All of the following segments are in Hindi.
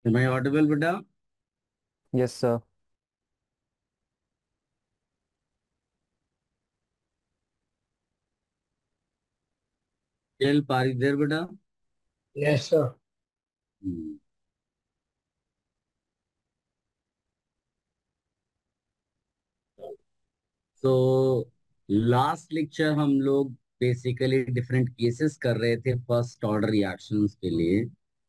Am I audible, बेटा? Yes sir. चल पारी देर बेटा। Yes sir. हम्म। तो लास्ट लेक्चर हम लोग बेसिकली डिफरेंट केसेस कर रहे थे फर्स्ट ऑर्डर रिएक्शंस के लिए।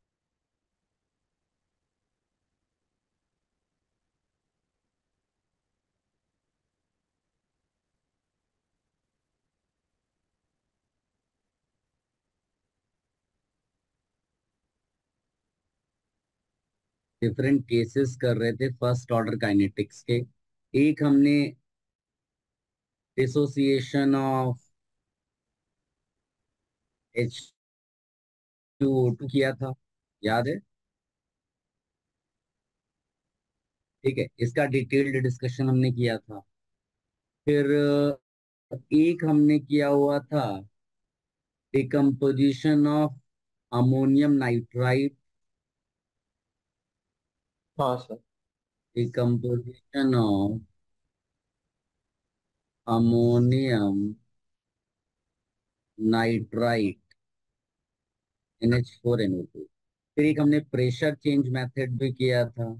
डिफरेंट केसेस कर रहे थे फर्स्ट ऑर्डर काइनेटिक्स के। एक हमने डिसोसिएशन ऑफ H2O2 किया था, याद है? ठीक है, इसका डिटेल्ड डिस्कशन हमने किया था। फिर एक हमने किया हुआ था डिकम्पोजिशन ऑफ अमोनियम नाइट्राइट, हाँ sir. Decomposition of ammonium nitrite NH4NO2। फिर एक हमने प्रेशर चेंज मेथड भी किया था।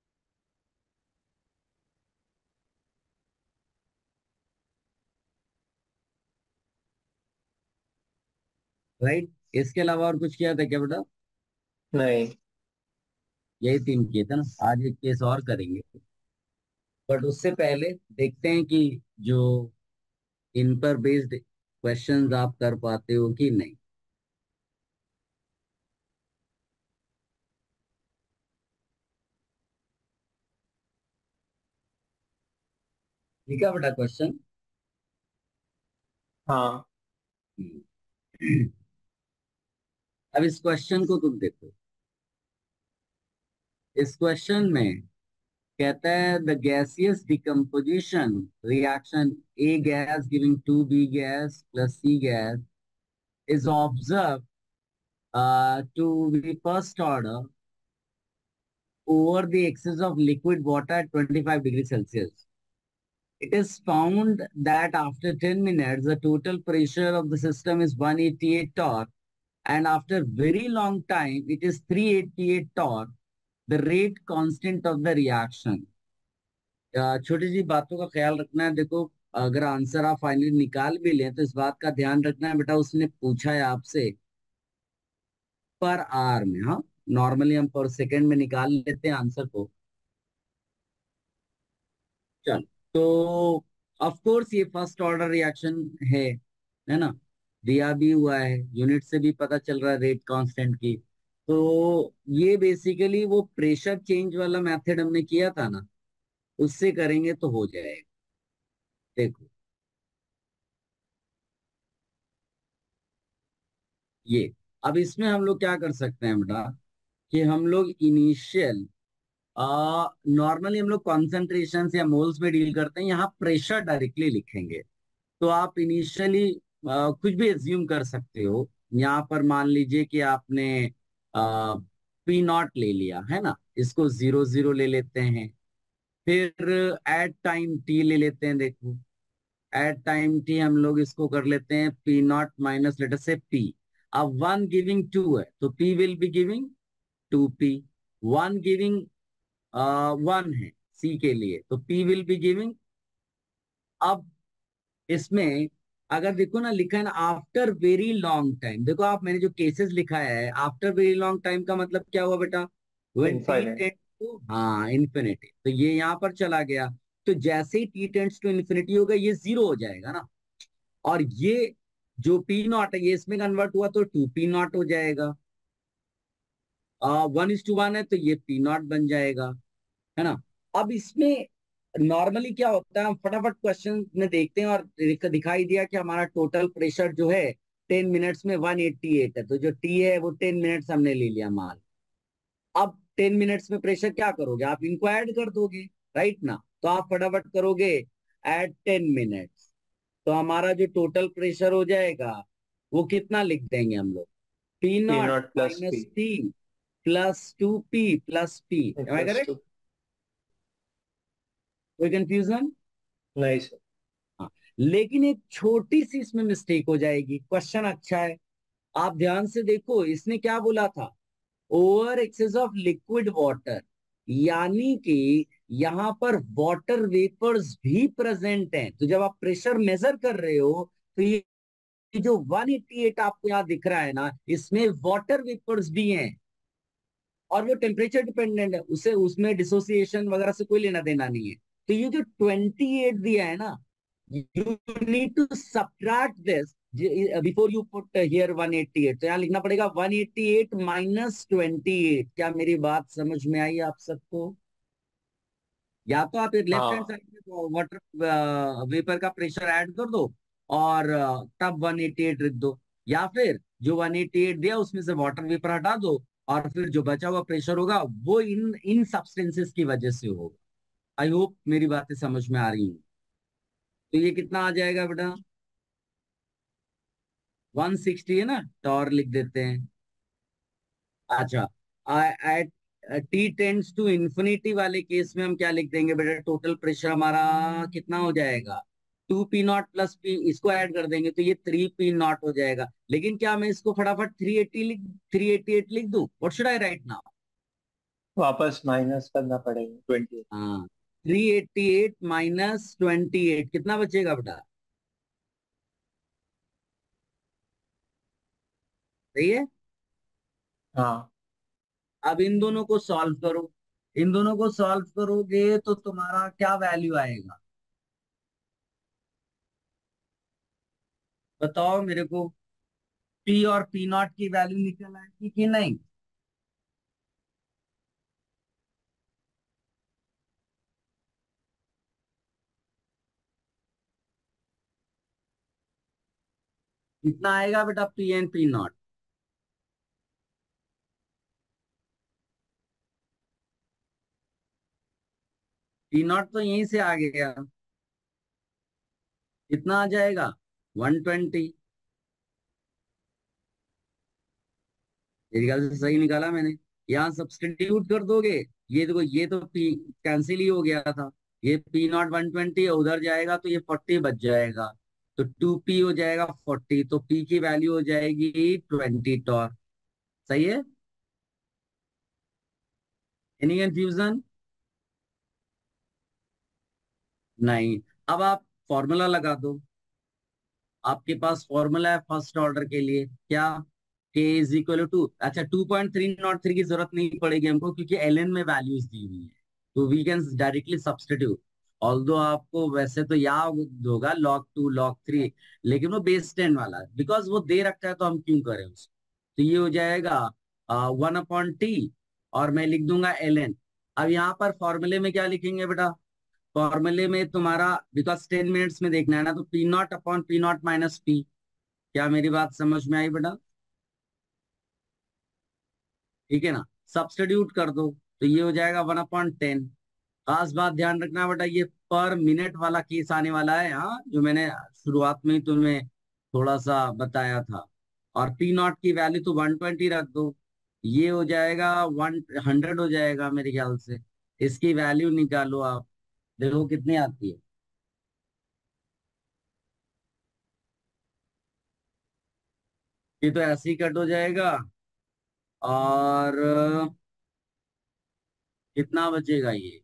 राइट, इसके अलावा और कुछ किया था क्या बेटा? नहीं। यही तीन किए थे ना। आज एक केस और करेंगे, बट उससे पहले देखते हैं कि जो इन पर बेस्ड क्वेश्चंस आप कर पाते हो कि नहीं। ठीक है बेटा, क्वेश्चन। हाँ। अब इस क्वेश्चन को तुम देखो। इस क्वेश्चन में कहता है the gaseous decomposition reaction A gas giving to B gas plus C gas is observed to be first order over the excess of liquid water at 25 degrees Celsius. It is found that after 10 minutes, the total pressure of the system is 188 torque, and after very long time, it is 388 torque, the rate constant of the reaction. छोटी सी बातों का ख्याल रखना है। देखो, अगर आंसर आप फाइनली निकाल भी लें तो इस बात का ध्यान रखना है बेटा, उसने पूछा है आपसे पर आवर में। हाँ, नॉर्मली हम पर सेकंड में निकाल लेते हैं आंसर को। चल, तो ऑफ कोर्स ये फर्स्ट ऑर्डर रिएक्शन है ना? दिया भी हुआ है, यूनिट से भी पता चल रहा है रेट कांस्टेंट की। तो ये बेसिकली वो प्रेशर चेंज वाला मेथड हमने किया था ना, उससे करेंगे तो हो जाएगा। देखो ये, अब इसमें हम लोग क्या कर सकते हैं बेटा कि हम लोग इनिशियल, नॉर्मली हम लोग कॉन्सेंट्रेशन या मोल्स में डील करते हैं, यहाँ प्रेशर डायरेक्टली लिखेंगे। तो आप इनिशियली कुछ भी एज्यूम कर सकते हो। यहाँ पर मान लीजिए कि आपने P0 ले लिया है ना, इसको 0 0 ले लेते हैं। फिर एट टाइम T ले लेते हैं। देखो, एट टाइम T हम लोग इसको कर लेते हैं P0 माइनस लेटर से P। अब 1 गिविंग 2 है तो P will be giving 2P। 1 giving 1 है C के लिए तो P विल बी गिविंग। अब इसमें अगर देखो ना, लिखा है ना आफ्टर वेरी लॉन्ग टाइम। देखो आप, मैंने जो केसेस लिखा है आफ्टर वेरी लॉन्ग टाइम का मतलब क्या हुआ बेटा? When T infinite. Tends to, हाँ, इन्फिनिटी, तो ये यहाँ पर चला गया। तो जैसे ही टी टेंड्स टू इन्फिनिटी होगा ये 0 हो जाएगा ना। और ये जो P0 है ये इसमें कन्वर्ट हुआ तो 2P0 हो जाएगा। 1:1 है तो ये P0 बन जाएगा, है ना? अब इसमें नॉर्मली क्या होता है, हम फटाफट क्वेश्चन में देखते हैं और दिखाई दिया कि हमारा टोटल प्रेशर जो है 10 मिनट्स में 188 है। तो जो टी है वो 10 मिनट्स हमने ले लिया माल। अब 10 मिनट्स में प्रेशर क्या करोगे आप? इनको ऐड कर दोगे, राइट ना? तो आप फटाफट करोगे एट 10 मिनट्स, तो हमारा जो टोटल प्रेशर हो जाएगा वो कितना लिख देंगे हम लोग? P0 P0 plus minus P. T +2p plus p, M I plus correct? Two. कोई कंफ्यूजन? नहीं सर। हाँ, लेकिन एक छोटी सी इसमें मिस्टेक हो जाएगी। क्वेश्चन अच्छा है, आप ध्यान से देखो। इसने क्या बोला था? Over excess of liquid water, यानी कि यहाँ पर वाटर वेपर्स भी प्रेजेंट हैं। तो जब आप प्रेशर मेजर कर रहे हो तो ये जो 188 आपको यहाँ दिख रहा है ना, इसमें वाटर वेपर्स भी हैं और वो टेम्परेचर डिपेंडेंट है, उसे उसमें डिसोसिएशन वगैरह से कोई लेना देना नहीं है। तो ये जो 28 दिया है ना, you need to subtract this before you put here 188। तो यहाँ लिखना पड़ेगा 188 माइनस 28। क्या मेरी बात समझ में आई आप सबको? या तो आप लेफ्ट हैंड हाँ साइड में वाटर वेपर का प्रेशर ऐड कर दो और तब 188 लिख दो, या फिर जो 188 दिया उसमें से वाटर वेपर हटा दो और फिर जो बचा हुआ प्रेशर होगा वो इन इन सब्सटेंसेस की वजह से होगा। आई होप मेरी बातें समझ में आ रही हैं। तो ये कितना आ जाएगा बेटा? 160 है ना, टॉर लिख देते हैं। अच्छा, at T tends to infinity वाले केस में हम क्या लिख देंगे बेटा? टोटल प्रेशर हमारा कितना हो जाएगा? 2p0 प्लस p, इसको ऐड कर देंगे तो ये 3p0 हो जाएगा। लेकिन क्या मैं इसको फटाफट 388 लिख दूं? What should I write now? वापस माइनस करना पड़ेगा 20। हाँ, 388 माइनस 28 कितना बचेगा बेटा? सही है। हाँ अब इन दोनों को सॉल्व करो। इन दोनों को सॉल्व करोगे तो तुम्हारा क्या वैल्यू आएगा? बताओ मेरे को। पी और पी नॉट की वैल्यू निकल आएगी कि नहीं? कितना आएगा बेटा P and P not? P not तो यहीं से आ गया। कितना आ जाएगा? 120। मेरे ख्याल से सही निकाला मैंने। यहाँ सब्सटीट्यूट कर दोगे, ये देखो ये तो पी कैंसिल ही हो गया था। ये पी नॉट 120 है, उधर जाएगा तो ये 40 बच जाएगा। तो 2p हो जाएगा 40, तो p की वैल्यू हो जाएगी 20 टॉर। सही है। Any confusion? नहीं। अब आप फॉर्मूला लगा दो। आपके पास फॉर्मूला है फर्स्ट ऑर्डर के लिए, क्या? के इज इक्वल टू, अच्छा 2.303 की जरूरत नहीं पड़ेगी हमको क्योंकि एलएन में वैल्यूज दी हुई है, तो we can directly substitute. Although आपको वैसे तो याद होगा log 2 log 3, लेकिन वो बेस 10 वाला है, बिकॉज वो दे रखा है तो हम क्यों करें उसको। तो ये हो जाएगा 1/t और मैं लिख दूंगा एलएन। अब यहाँ पर फॉर्मूले में क्या लिखेंगे बेटा? फॉर्मूले में तुम्हारा, बिकॉज 10 मिनट्स में देखना है ना, तो P0/P0 माइनस पी। क्या मेरी बात समझ में आई बेटा? ठीक है ना, सब्स्टिट्यूट कर दो तो ये हो जाएगा 1/10। खास बात ध्यान रखना बेटा, ये पर मिनट वाला केस आने वाला है, हाँ, जो मैंने शुरुआत में ही तुम्हें थोड़ा सा बताया था। और P0 की वैल्यू तो 120 रख दो, ये हो जाएगा 100 हो जाएगा मेरे ख्याल से। इसकी वैल्यू निकालो आप, देखो कितनी आती है। ये तो ऐसे ही कट हो जाएगा और कितना बचेगा ये?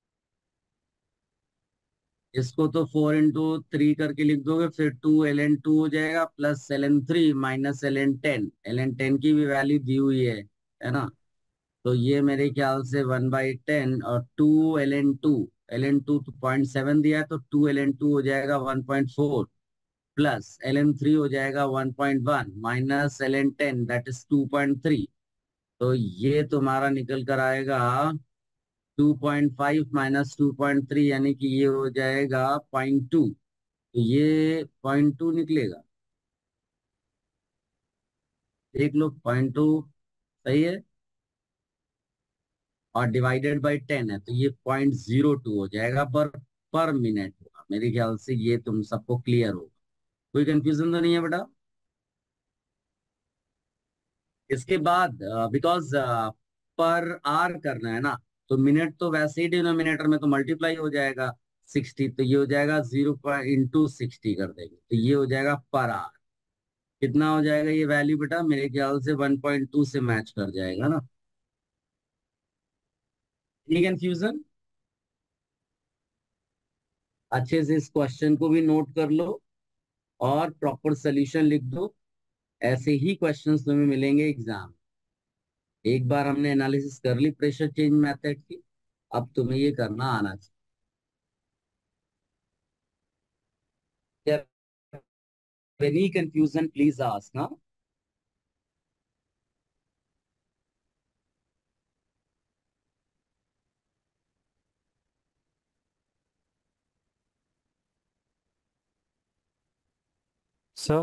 इसको तो 4 into 3 करके लिख दोगे, फिर 2ln2 हो जाएगा plus ln3 minus ln10। ln10 की भी वैल्यू दी हुई है ना? तो ये मेरे ख्याल से 1/10 और 2ln2, ln2 तो 0.7 दिया है तो 2ln2 हो जाएगा 1.4 प्लस ln3 हो जाएगा 1.1 माइनस ln10 दैट इज 2.3। तो ये तुम्हारा निकल कर आएगा 2.5 माइनस 2.3, यानी कि ये हो जाएगा 0.2। तो ये 0.2 निकलेगा। देख लो 0.2 सही है, और डिवाइडेड बाय 10 है तो ये 0.02 हो जाएगा पर मिनट होगा। मेरे ख्याल से ये तुम सबको क्लियर होगा। कोई कंफ्यूजन तो नहीं है बेटा? इसके बाद बिकॉज पर आर करना है ना, तो मिनट तो वैसे ही डिनोमिनेटर में तो मल्टीप्लाई हो जाएगा 60, तो ये हो जाएगा 0 इंटू 60 कर देंगे, तो ये हो जाएगा पर आर। कितना हो जाएगा ये वैल्यू बेटा? मेरे ख्याल से 1.2 से मैच कर जाएगा ना। Any confusion? अच्छे से इस क्वेश्चन को भी नोट कर लो और प्रॉपर सोल्यूशन लिख दो। ऐसे ही क्वेश्चंस तुम्हें मिलेंगे एग्जाम। एक बार हमने एनालिसिस कर ली प्रेशर चेंज मेथड की, अब तुम्हें ये करना आना चाहिए। एनी कंफ्यूजन प्लीज आस्क ना। Sir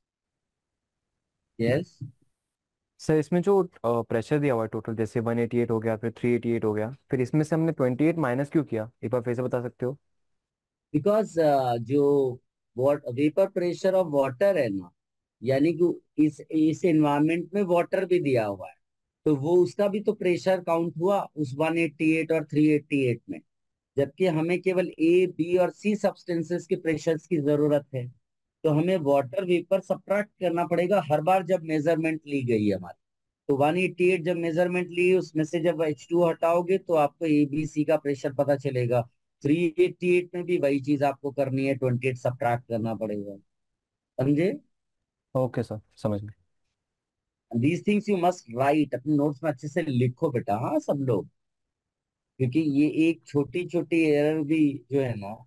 yes. सर इसमें जो प्रेशर दिया हुआ है टोटल, जैसे 188 हो गया, फिर 388 हो गया, फिर इसमें से हमने 28 माइनस क्यों किया, एक बार फिर से बता सकते हो? बिकॉज जो वेपर प्रेशर ऑफ वाटर है ना, यानी कि इस एनवायरमेंट में वाटर भी दिया हुआ है, तो वो उसका भी तो प्रेशर काउंट हुआ उस 188 और 388 में। जबकि हमें केवल ए बी और सी सब्सटेंसेस के प्रेशर्स की जरूरत है, तो हमें वाटर वेपर सब्ट्रैक्ट करना पड़ेगा हर बार जब मेजरमेंट ली गई है हमारी। तो 188 जब मेजरमेंट ली, उसमें से जब H2 हटाओगे तो आपको ए बी सी का प्रेशर पता चलेगा। 388 में भी वही चीज आपको करनी है, 28 सब्ट्रैक्ट करना पड़ेगा। समझे? ओके सर, समझ गए। These things you must write, अपने नोट्स में अच्छे से लिखो बेटा, हाँ सब लोग, क्योंकि ये एक छोटी छोटी एरर भी जो है ना।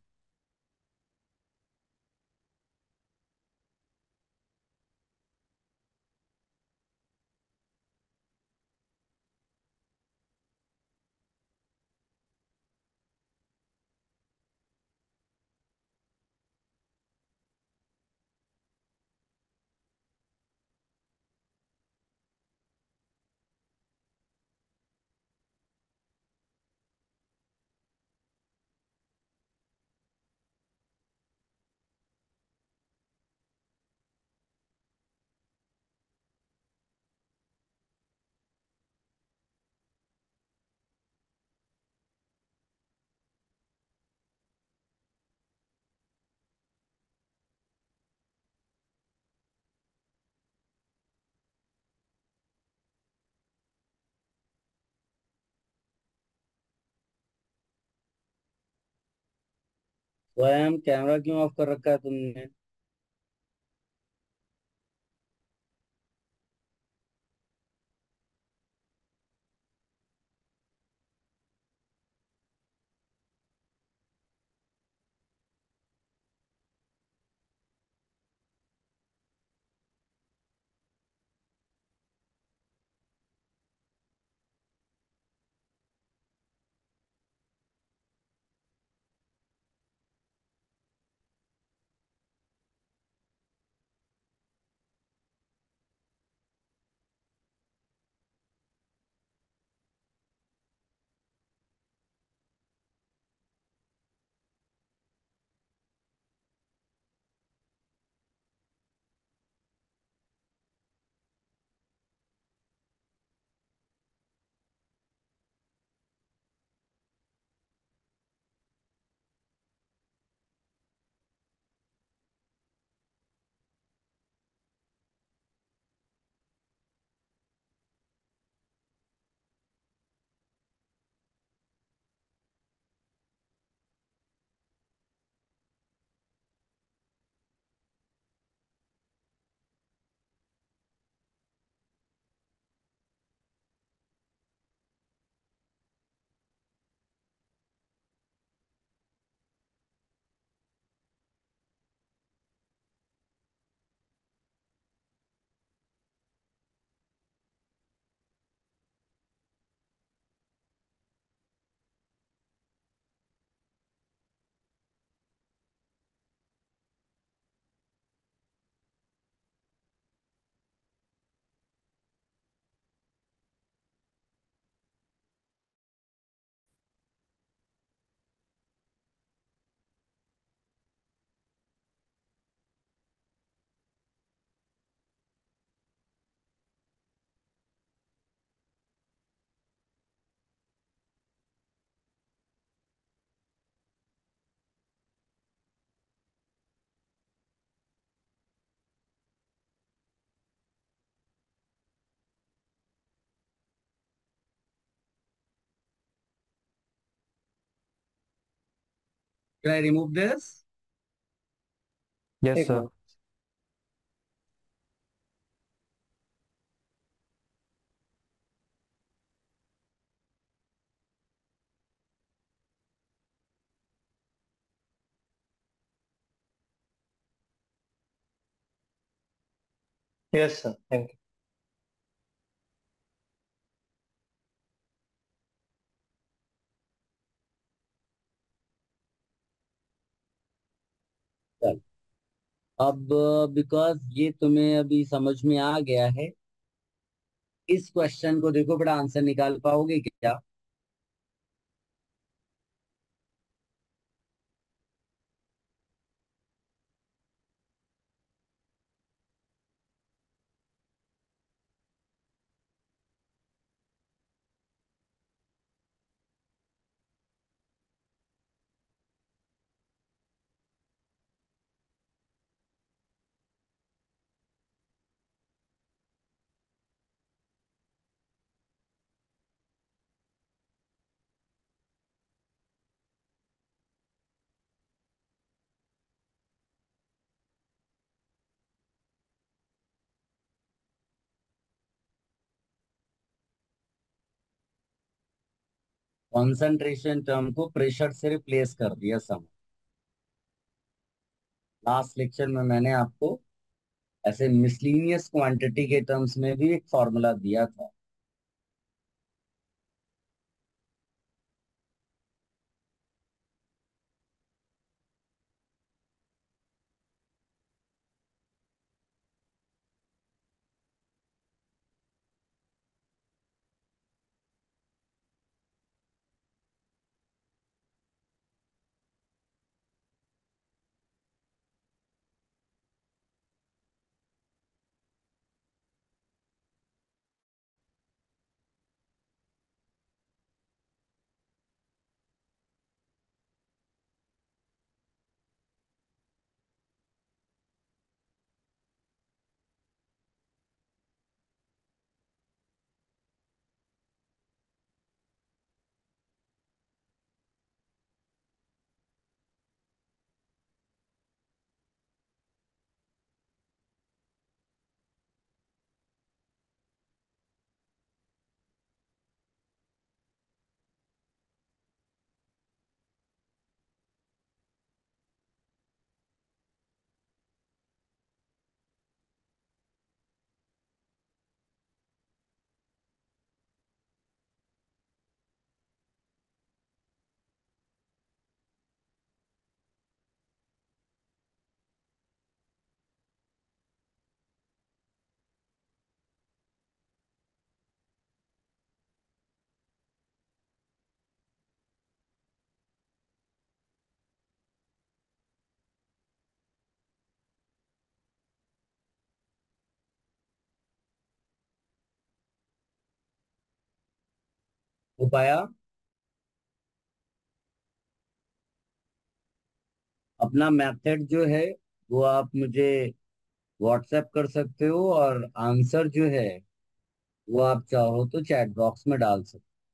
स्वयं कैमरा क्यों ऑफ कर रखा है तुमने? Can I remove this? Yes एक सर। मिनट। Yes sir, thank you. चल, अब बिकॉज ये तुम्हें अभी समझ में आ गया है, इस क्वेश्चन को देखो, बड़ा आंसर निकाल पाओगे क्या? कॉन्सेंट्रेशन टर्म को प्रेशर से रिप्लेस कर दिया सम। लास्ट लेक्चर में मैंने आपको ऐसे मिसलिनियस क्वांटिटी के टर्म्स में भी एक फॉर्मूला दिया था। हो पाया? अपना मेथड जो है वो आप मुझे व्हाट्सएप कर सकते हो, और आंसर जो है वो आप चाहो तो चैट बॉक्स में डाल सकते हो।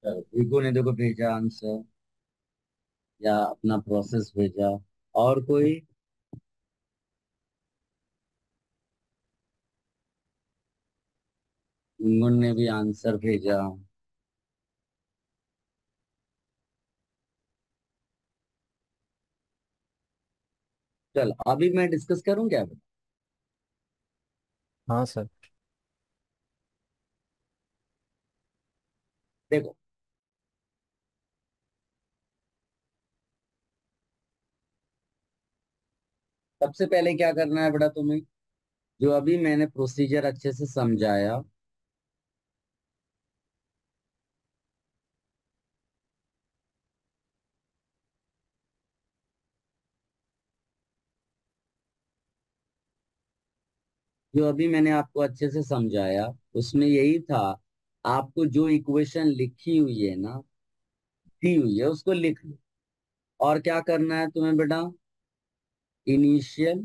वीगो ने देखो भेजा आंसर, या अपना प्रोसेस भेजा। और कोई? गुनगुन ने भी आंसर भेजा। चल अभी मैं डिस्कस करूं क्या? हाँ सर। देखो, सबसे पहले क्या करना है बेटा तुम्हें, जो अभी मैंने प्रोसीजर अच्छे से समझाया, जो अभी मैंने आपको अच्छे से समझाया, उसमें यही था, आपको जो इक्वेशन लिखी हुई है ना, दी हुई है, उसको लिख लो। और क्या करना है तुम्हें बेटा, इनिशियल।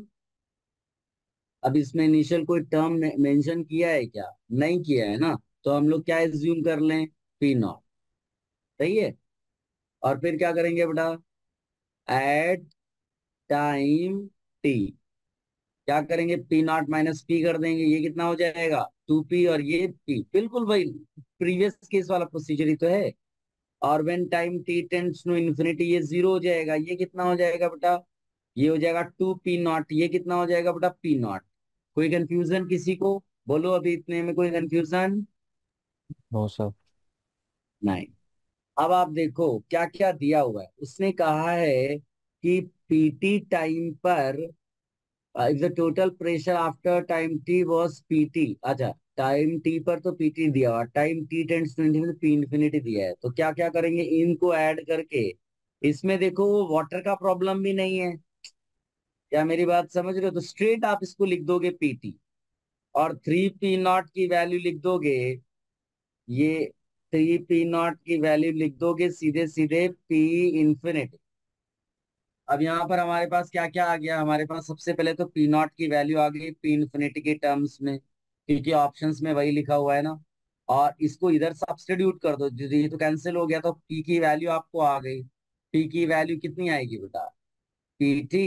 अब इसमें इनिशियल कोई टर्म मेंशन किया है क्या? नहीं किया है ना, तो हम लोग क्या एज्यूम कर लें, पी नॉट। सही है। और फिर क्या करेंगे बेटा, एट टाइम टी, क्या करेंगे, पी नॉट माइनस पी कर देंगे, ये कितना हो जाएगा, 2p, और ये p, बिल्कुल भाई प्रीवियस केस वाला प्रोसीजर ही तो है। और when time t tends to infinity, ये जीरो हो जाएगा, ये कितना हो जाएगा बेटा, ये हो जाएगा 2p नॉट, ये कितना हो जाएगा बेटा, p नॉट। कोई कंफ्यूजन किसी को? बोलो अभी इतने में कोई कंफ्यूजन? No sir. नहीं। अब आप देखो क्या क्या दिया हुआ है, उसने कहा है कि पीटी टाइम पर, if the total pressure after time t was pt, अच्छा, टाइम टी पर तो पीटी दिया हुआ, time T tends to infinity P infinity दिया है, तो क्या क्या करेंगे, इनको ऐड करके। इसमें देखो वाटर का प्रॉब्लम भी नहीं है, क्या मेरी बात समझ रहे हो? तो स्ट्रेट आप इसको लिख दोगे पीटी, और 3p नॉट की वैल्यू लिख दोगे, ये 3p नॉट की वैल्यू लिख दोगे सीधे सीधे पी इन्फिनिटी। अब यहाँ पर हमारे पास क्या क्या आ गया, हमारे पास सबसे पहले तो पी नॉट की वैल्यू आ गई पी इन्फिनिटी के टर्म्स में, क्योंकि ऑप्शंस में वही लिखा हुआ है ना। और इसको इधर सब्स्टिट्यूट कर दो, ये तो कैंसिल हो गया, तो पी की वैल्यू आपको आ गई। पी की वैल्यू कितनी आएगी बेटा, P T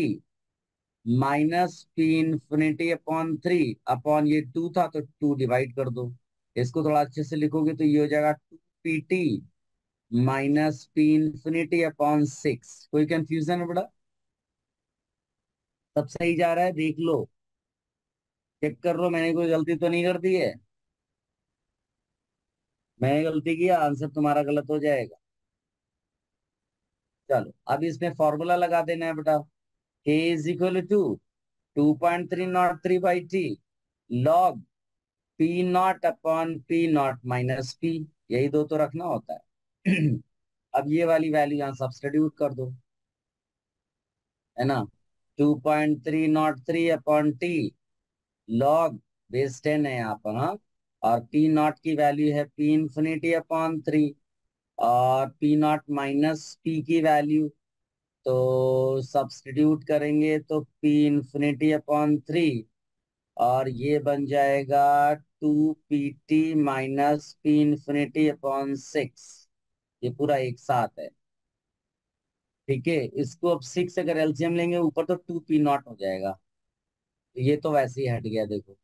minus P infinity upon 3 upon, ये 2 था तो 2 डिवाइड कर दो। इसको थोड़ा अच्छे से लिखोगे तो ये हो जाएगा 2pt minus P infinity upon 6। कोई कंफ्यूजन है बेटा? सब सही जा रहा है, देख लो, चेक कर लो, मैंने कोई गलती तो नहीं कर दी है? मैंने गलती किया, आंसर तुम्हारा गलत हो जाएगा। चलो अब इसमें फॉर्मूला लगा देना है बेटा, k is equal to 2.303/t log P not upon P not minus P, यही दो तो रखना होता है। अब ये वाली वैल्यू यहाँ सब्स्टिट्यूट कर दो, है ना, 2.303/t लॉग बेस 10 है यहाँ पर, हाँ। और पी नॉट की वैल्यू है पी इंफिनिटी अपॉन 3, और पी नॉट माइनस पी की वैल्यू, तो सब्स्टिट्यूट करेंगे तो पी इंफिनिटी अपॉन 3, और ये बन जाएगा 2pt minus P infinity upon 6। ये पूरा एक साथ है, ठीक है। इसको अब 6 अगर एलसीएम लेंगे ऊपर तो 2p नॉट हो जाएगा, तो ये तो वैसे ही हट गया देखो,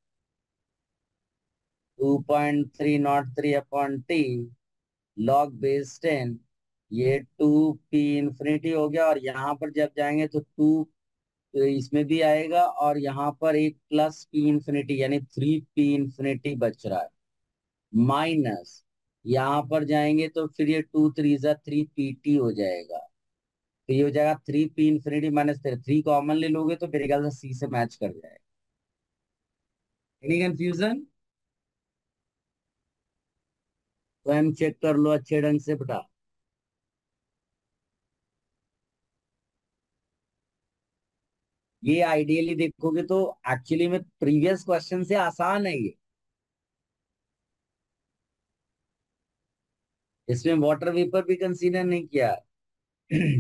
2.303/t लॉग बेस 10, ये 2p इंफिनिटी हो गया, और यहाँ पर जब जाएंगे तो 2 इसमें भी आएगा, और यहाँ पर एक प्लस पी इंफिनिटी यानी 3p इंफिनिटी बच रहा है, माइनस यहाँ पर जाएंगे तो फिर ये 2 3 3pt हो जाएगा, तो ये हो जाएगा 3p इंफिनिटी माइनस 3 कॉमन ले लोगे तो मेरे ख्याल से सी से मैच कर जाएगा। Any confusion? तो हम चेक कर लो अच्छे ढंग से बेटा। ये आइडियली देखोगे तो एक्चुअली में प्रीवियस क्वेश्चन से आसान है ये, इसमें वाटर वेपर भी कंसीडर नहीं किया है।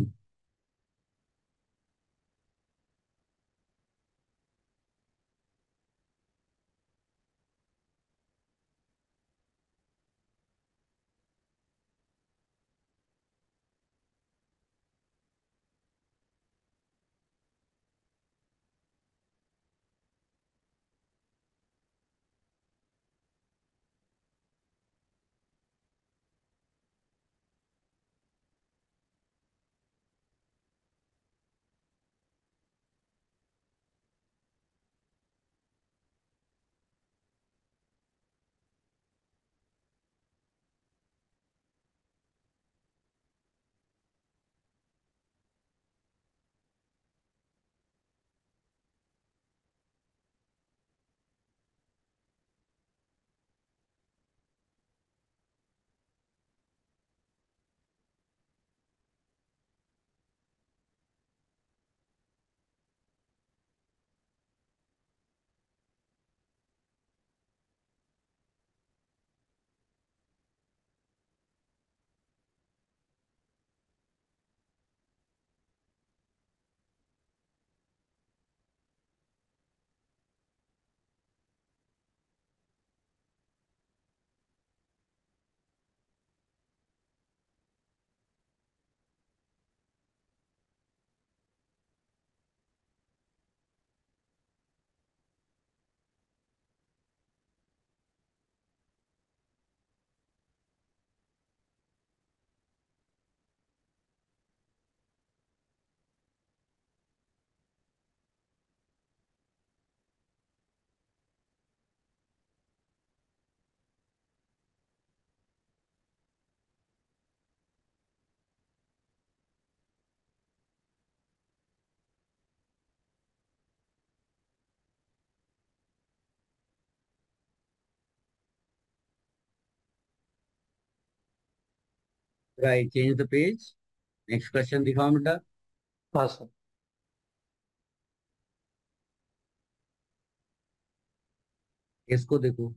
Right, change the page. Next question दिखाओ बेटा। हाँ सर। इसको देखो,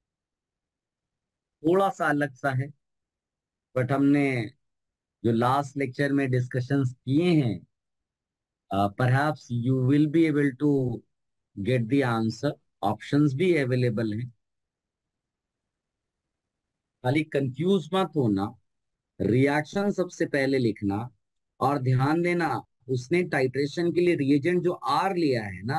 थोड़ा सा अलग सा है, बट हमने जो लास्ट लेक्चर में डिस्कशंस किए हैं, perhaps you will be able to get the answer. Options भी अवेलेबल हैं, खाली कंफ्यूज मत होना। रिएक्शन सबसे पहले लिखना, और ध्यान देना उसने टाइट्रेशन के लिए रिएजेंट जो आर लिया है ना,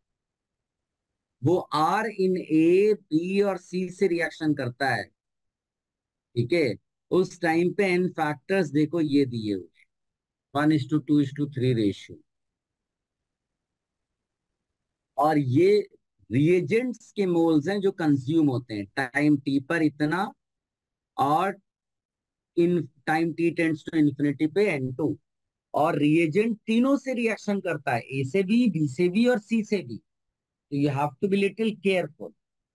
वो आर इन ए बी और सी से रिएक्शन करता है। ठीक है, उस टाइम पे एन फैक्टर्स देखो ये दिए हुए, 1:2:3 रेशियो। और ये रिएजेंट्स के मोल्स हैं जो कंज्यूम होते हैं टाइम टी पर इतना, और in time T tends to infinity पे N2। और रिएजेंट तीनों से रिएक्शन करता है, ए से भी, बी से भी और सी से भी। तो you have to be little careful.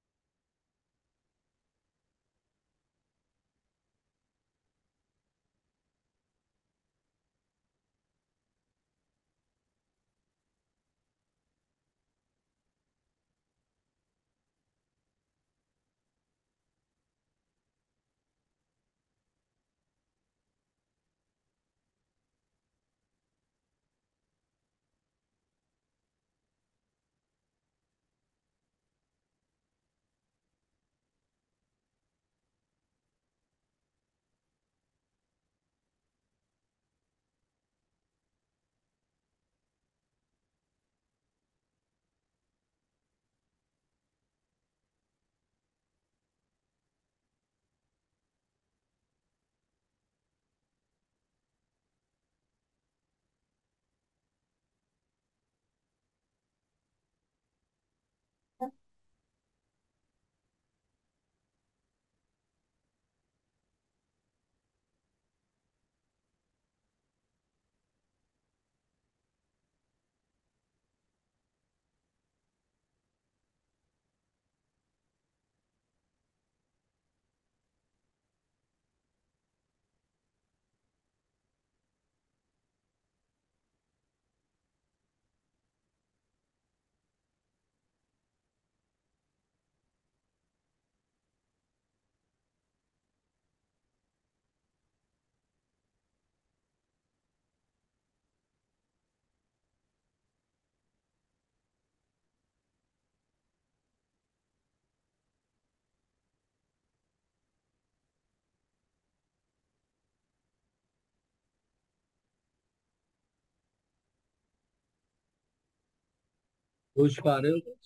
पूछ पा रहे हो?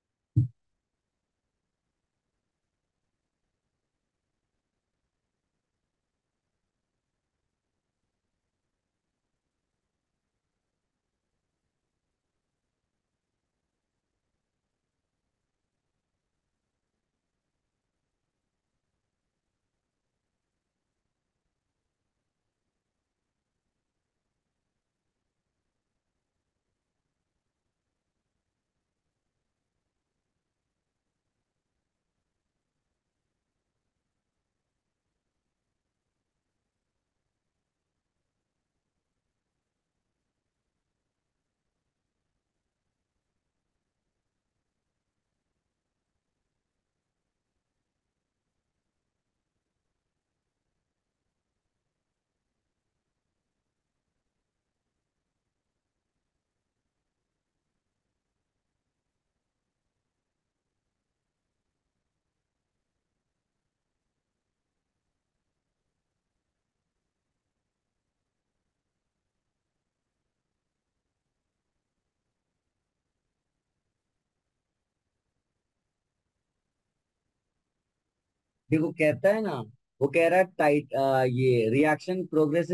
देखो कहता है ना, वो कह रहा है टाइट, ये reaction progress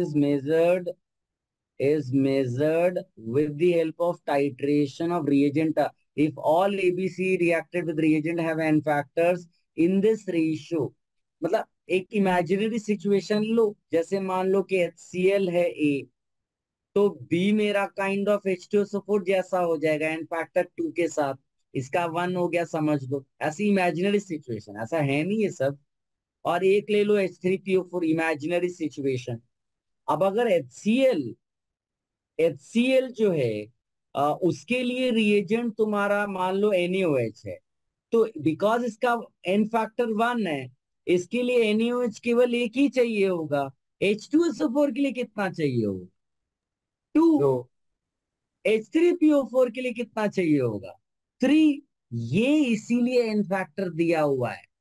is measured with the help of titration of reagent. If all ABC reacted with reagent have n factors in this ratio, मतलब एक इमेजिनरी सिचुएशन लो, जैसे मान लो कि HCl है A, तो B मेरा काइंड ऑफ H2SO4 जैसा हो जाएगा एन फैक्टर 2 के साथ। इसका 1 हो गया, समझ लो। ऐसी इमेजिनरी सिचुएशन, ऐसा है नहीं ये सब। और एक ले लो H3PO4, इमेजिनरी सिचुएशन। अब अगर HCl जो है उसके लिए रिएजेंट तुम्हारा मान लो NaOH है, तो बिकॉज इसका N फैक्टर 1 है, इसके लिए NaOH केवल एक ही चाहिए होगा। H2SO4 के लिए कितना चाहिए होगा? 2। दो। H3PO4 के लिए कितना चाहिए होगा? 3। ये इसीलिए N फैक्टर दिया हुआ है।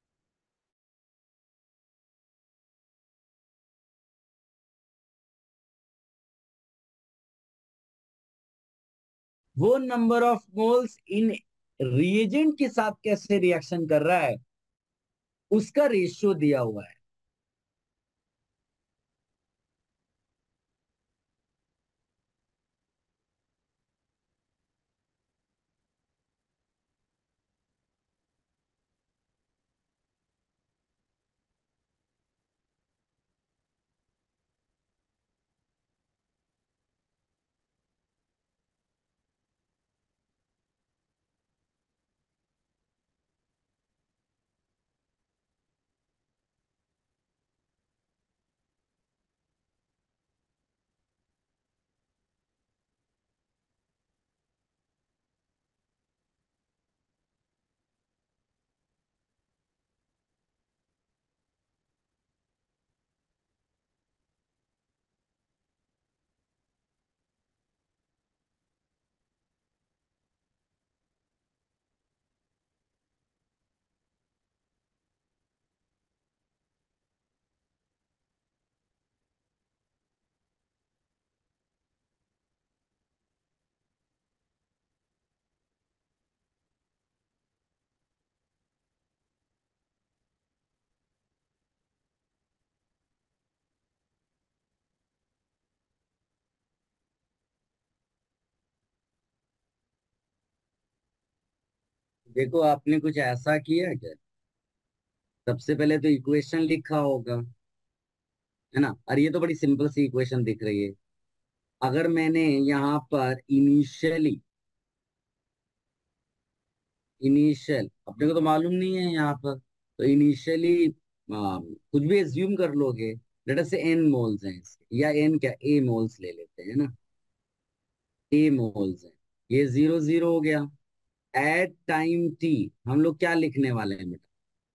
वो number of moles in reagent के साथ कैसे रिएक्शन कर रहा है, उसका रेशियो दिया हुआ है। देखो आपने कुछ ऐसा किया क्या? सबसे पहले तो इक्वेशन लिखा होगा, है ना? और ये तो बड़ी सिंपल सी इक्वेशन दिख रही है। अगर मैंने यहाँ पर इनिशियल अपने को तो मालूम नहीं है यहाँ पर, तो इनिशियली कुछ भी एज्यूम कर लोगे। लेट अस से एन मोल्स हैं इसके, या एन क्या, ए मोल्स ले लेते हैं ना, ए मोल्स हैं। ये 0 0 हो गया। एट टाइम टी हम लोग क्या लिखने वाले हैं बेटा?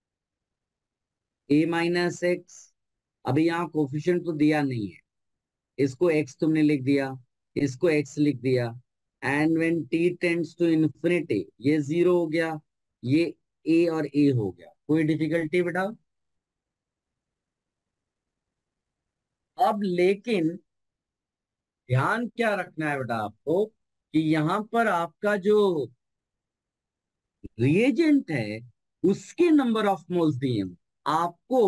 A-X। अभी यहाँ कोफिशिएंट तो दिया नहीं है, इसको x तुमने लिख दिया, इसको x लिख दिया। And when t tends to infinity, ये 0 हो गया, ये a और a हो गया। कोई डिफिकल्टी बेटा? अब लेकिन ध्यान क्या रखना है बेटा आपको, कि यहां पर आपका जो रिएजेंट है उसके नंबर ऑफ मोल्स दिए हैं। आपको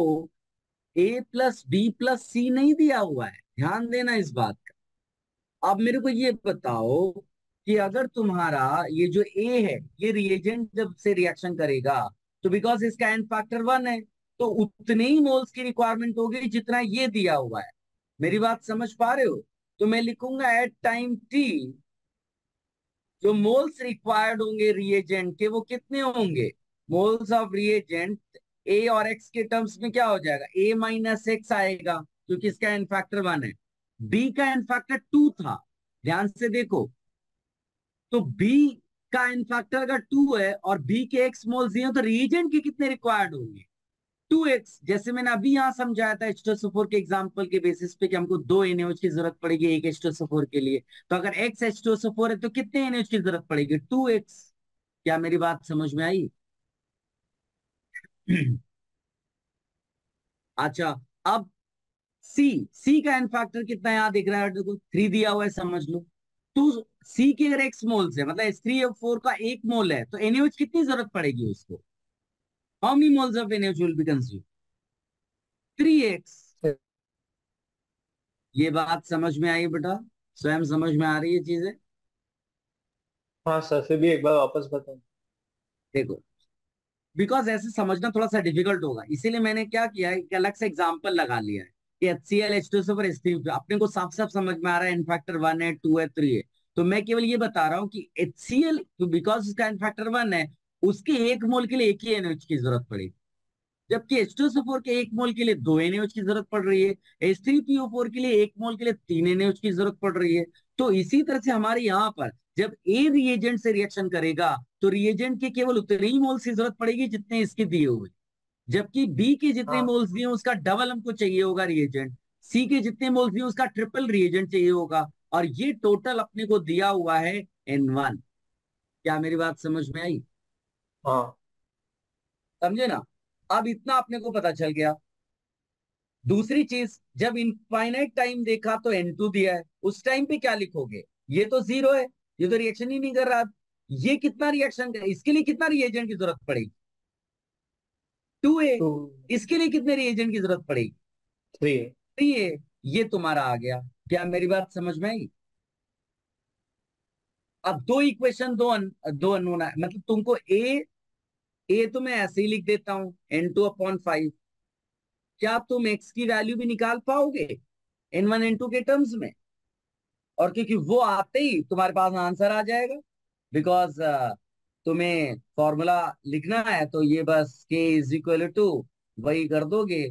A+B+C नहीं दिया हुआ है, ध्यान देना इस बात का। अब मेरे को ये बताओ कि अगर तुम्हारा ये जो A है, ये रिएजेंट जब से रिएक्शन करेगा, तो बिकॉज इसका एन फैक्टर 1 है, तो उतने ही मोल्स की रिक्वायरमेंट होगी जितना ये दिया हुआ है। मेरी बात समझ पा रहे हो? तो मैं लिखूंगा एट टाइम टी जो मोल्स रिक्वायर्ड होंगे रिएजेंट के, वो कितने होंगे? मोल्स ऑफ रिएजेंट ए और एक्स के टर्म्स में क्या हो जाएगा? A-X आएगा, क्योंकि इसका एन फैक्टर 1 है। बी का एन फैक्टर 2 था, ध्यान से देखो। तो बी का एन फैक्टर अगर 2 है और बी के एक्स मोल्स दिए तो रिएजेंट के कितने रिक्वायर्ड होंगे? 2x। जैसे मैंने अभी यहां समझाया था H2SO4 के एग्जांपल के बेसिस पे कि हमको 2 NaOH की जरूरत पड़ेगी एक H2SO4 के लिए। तो अगर x H2SO4 है तो कितने NaOH की जरूरत पड़ेगी? 2x। क्या मेरी बात समझ में आई? अच्छा, अब सी सी का एन फैक्टर कितना है? यहाँ दिख रहा है देखो, 3 दिया हुआ है, समझ लो। तो सी के अगर एक्स मोल्स है, मतलब H3O4 का एक मोल है, तो NaOH कितनी जरूरत पड़ेगी उसको? How many moles of NaOH will be consume? 3x। ये बात समझ में आई बेटा? स्वयं समझ में आ रही है चीजें? हाँ सर, फिर भी एक बार वापस बताओ। देखो, बिकॉज ऐसे समझना थोड़ा सा डिफिकल्ट होगा, इसीलिए मैंने क्या किया है, एक अलग से एग्जांपल लगा लिया है कि HCl H2SO पर H3 अपने को साफ साफ समझ में आ रहा है, इन फैक्टर 1 है, 2 है, 3 है। तो मैं केवल ये बता रहा हूँ कि HCl बिकॉज उसका इन फैक्टर 1 है, उसके एक मोल के लिए एक ही NaOH की जरूरत पड़ेगी। जबकि H2SO4 के 1 मोल के लिए 2 NaOH की जरूरत पड़ रही है, H3PO4 के लिए 1 मोल के लिए 3 NaOH की जरूरत पड़ रही है। तो इसी तरह से हमारे यहाँ पर जब ए रिएजेंट से रिएक्शन करेगा तो रिएजेंट के केवल उतने ही मोल्स की जरूरत पड़ेगी जितने इसके दिए हुए, जबकि बी के जितने हाँ मोल्स दिए उसका डबल हमको चाहिए होगा रिएजेंट, सी के जितने मोल्स दिए उसका ट्रिपल रिएजेंट चाहिए होगा, और ये टोटल अपने को दिया हुआ है N1। क्या मेरी बात समझ में आई? हाँ। समझे ना? अब इतना अपने को पता चल गया। दूसरी चीज, जब इनफाइनाइट टाइम देखा तो N2 दिया है, उस टाइम पे क्या लिखोगे? ये तो 0 है, ये तो रिएक्शन ही नहीं कर रहा। ये कितना रिएक्शन, इसके लिए कितना रिएजेंट की जरूरत पड़ेगी? 2A। टू इसके लिए कितने रिएजेंट की जरूरत पड़ेगी? थ्री। 3A। ये तुम्हारा आ गया। क्या मेरी बात समझ में आई? अब दो इक्वेशन, दो अननोन है, मतलब तुमको ए तो मैं ऐसे ही लिख देता हूं, N2/5। क्या तुम एक्स की वैल्यू भी निकाल पाओगे N1 N2 के टर्म्स में? और क्योंकि वो आते ही तुम्हारे पास आंसर आ जाएगा, बिकॉज तुम्हें फॉर्मूला लिखना है तो ये बस के इज इक्वल टू वही कर दोगे,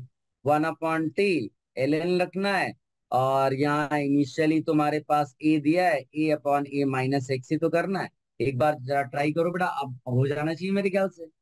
1/T रखना है। और यहाँ इनिशियली तुम्हारे पास ए दिया है, A/A - x ही तो करना है। एक बार जरा ट्राई करो बेटा, अब हो जाना चाहिए मेरे ख्याल से।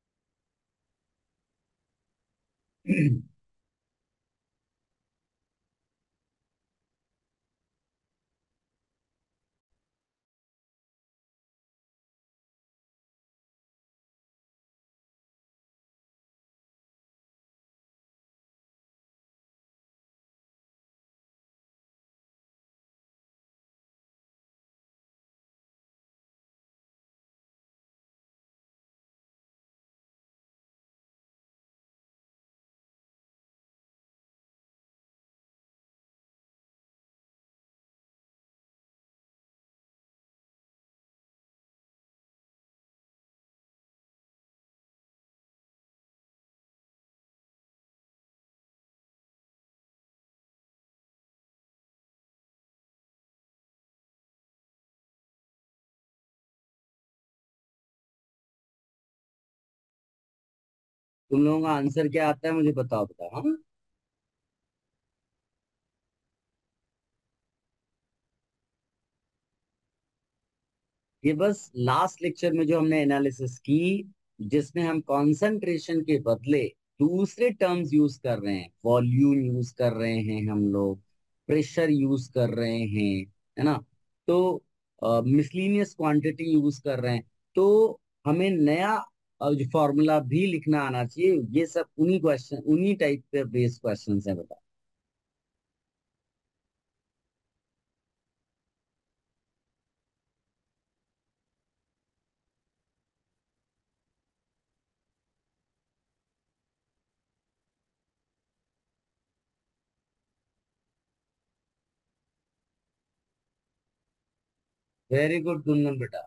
तुम लोगों का आंसर क्या आता है मुझे बताओ बताओ, हाँ? ये बस लास्ट लेक्चर में जो हमने एनालिसिस की, जिसमें हम कंसंट्रेशन के बदले दूसरे टर्म्स यूज कर रहे हैं, वॉल्यूम यूज कर रहे हैं हम लोग, प्रेशर यूज कर रहे हैं, है ना? तो मिसलिनियस क्वांटिटी यूज कर रहे हैं। तो हमें नया जो फॉर्मूला भी लिखना आना चाहिए। ये सब उन्हीं क्वेश्चन, उन्हीं टाइप पे बेस्ड क्वेश्चन है बेटा। वेरी गुड गुनगुन बेटा।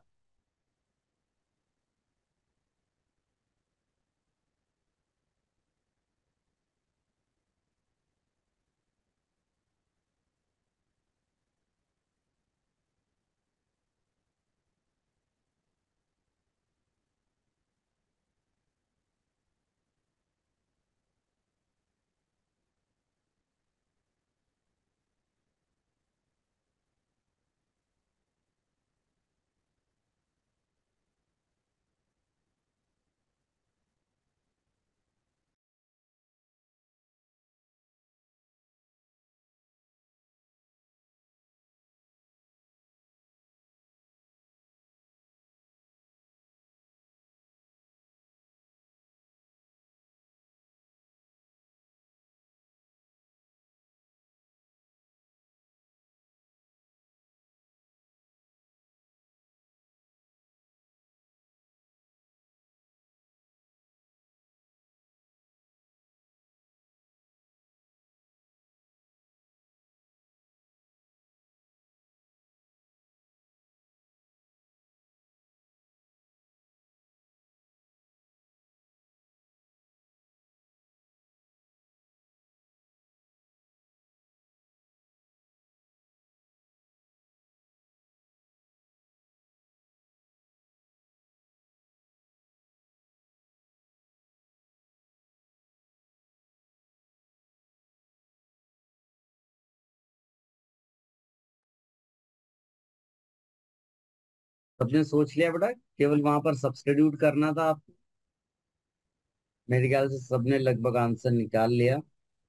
सबने सोच लिया बेटा, केवल वहां पर सब्स्टिट्यूट करना था आपको। मेरे ख्याल से सबने लगभग आंसर निकाल लिया।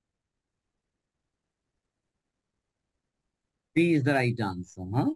B is the right answer. हाँ,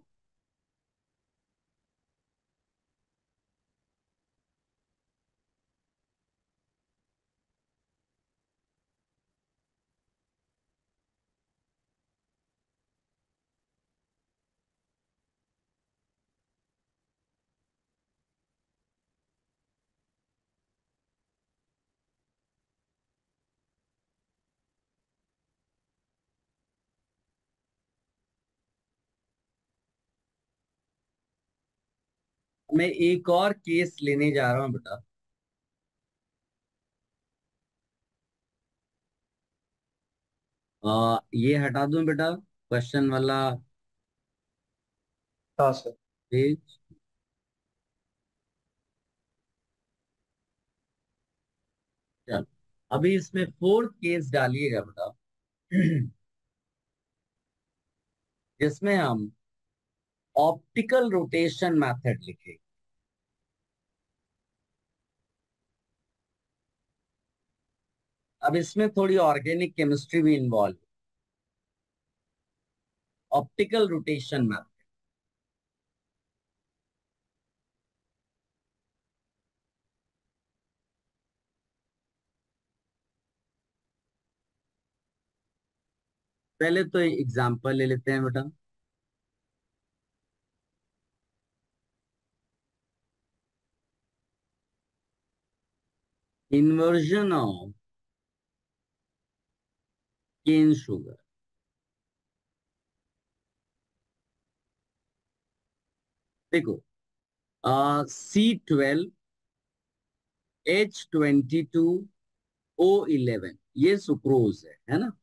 मैं एक और केस लेने जा रहा हूँ बेटा। ये हटा दूं बेटा, क्वेश्चन वाला हाँ सर। पेज। चल, अभी इसमें फोर्थ केस डालिएगा बेटा, जिसमें हम ऑप्टिकल रोटेशन मेथड लिखेंगे। अब इसमें थोड़ी ऑर्गेनिक केमिस्ट्री भी इन्वॉल्व, ऑप्टिकल रोटेशन मेथड। पहले तो एग्जांपल ले लेते हैं बेटा। Inversion of cane sugar. देखो, C12H22O11, ये सुक्रोज है ना?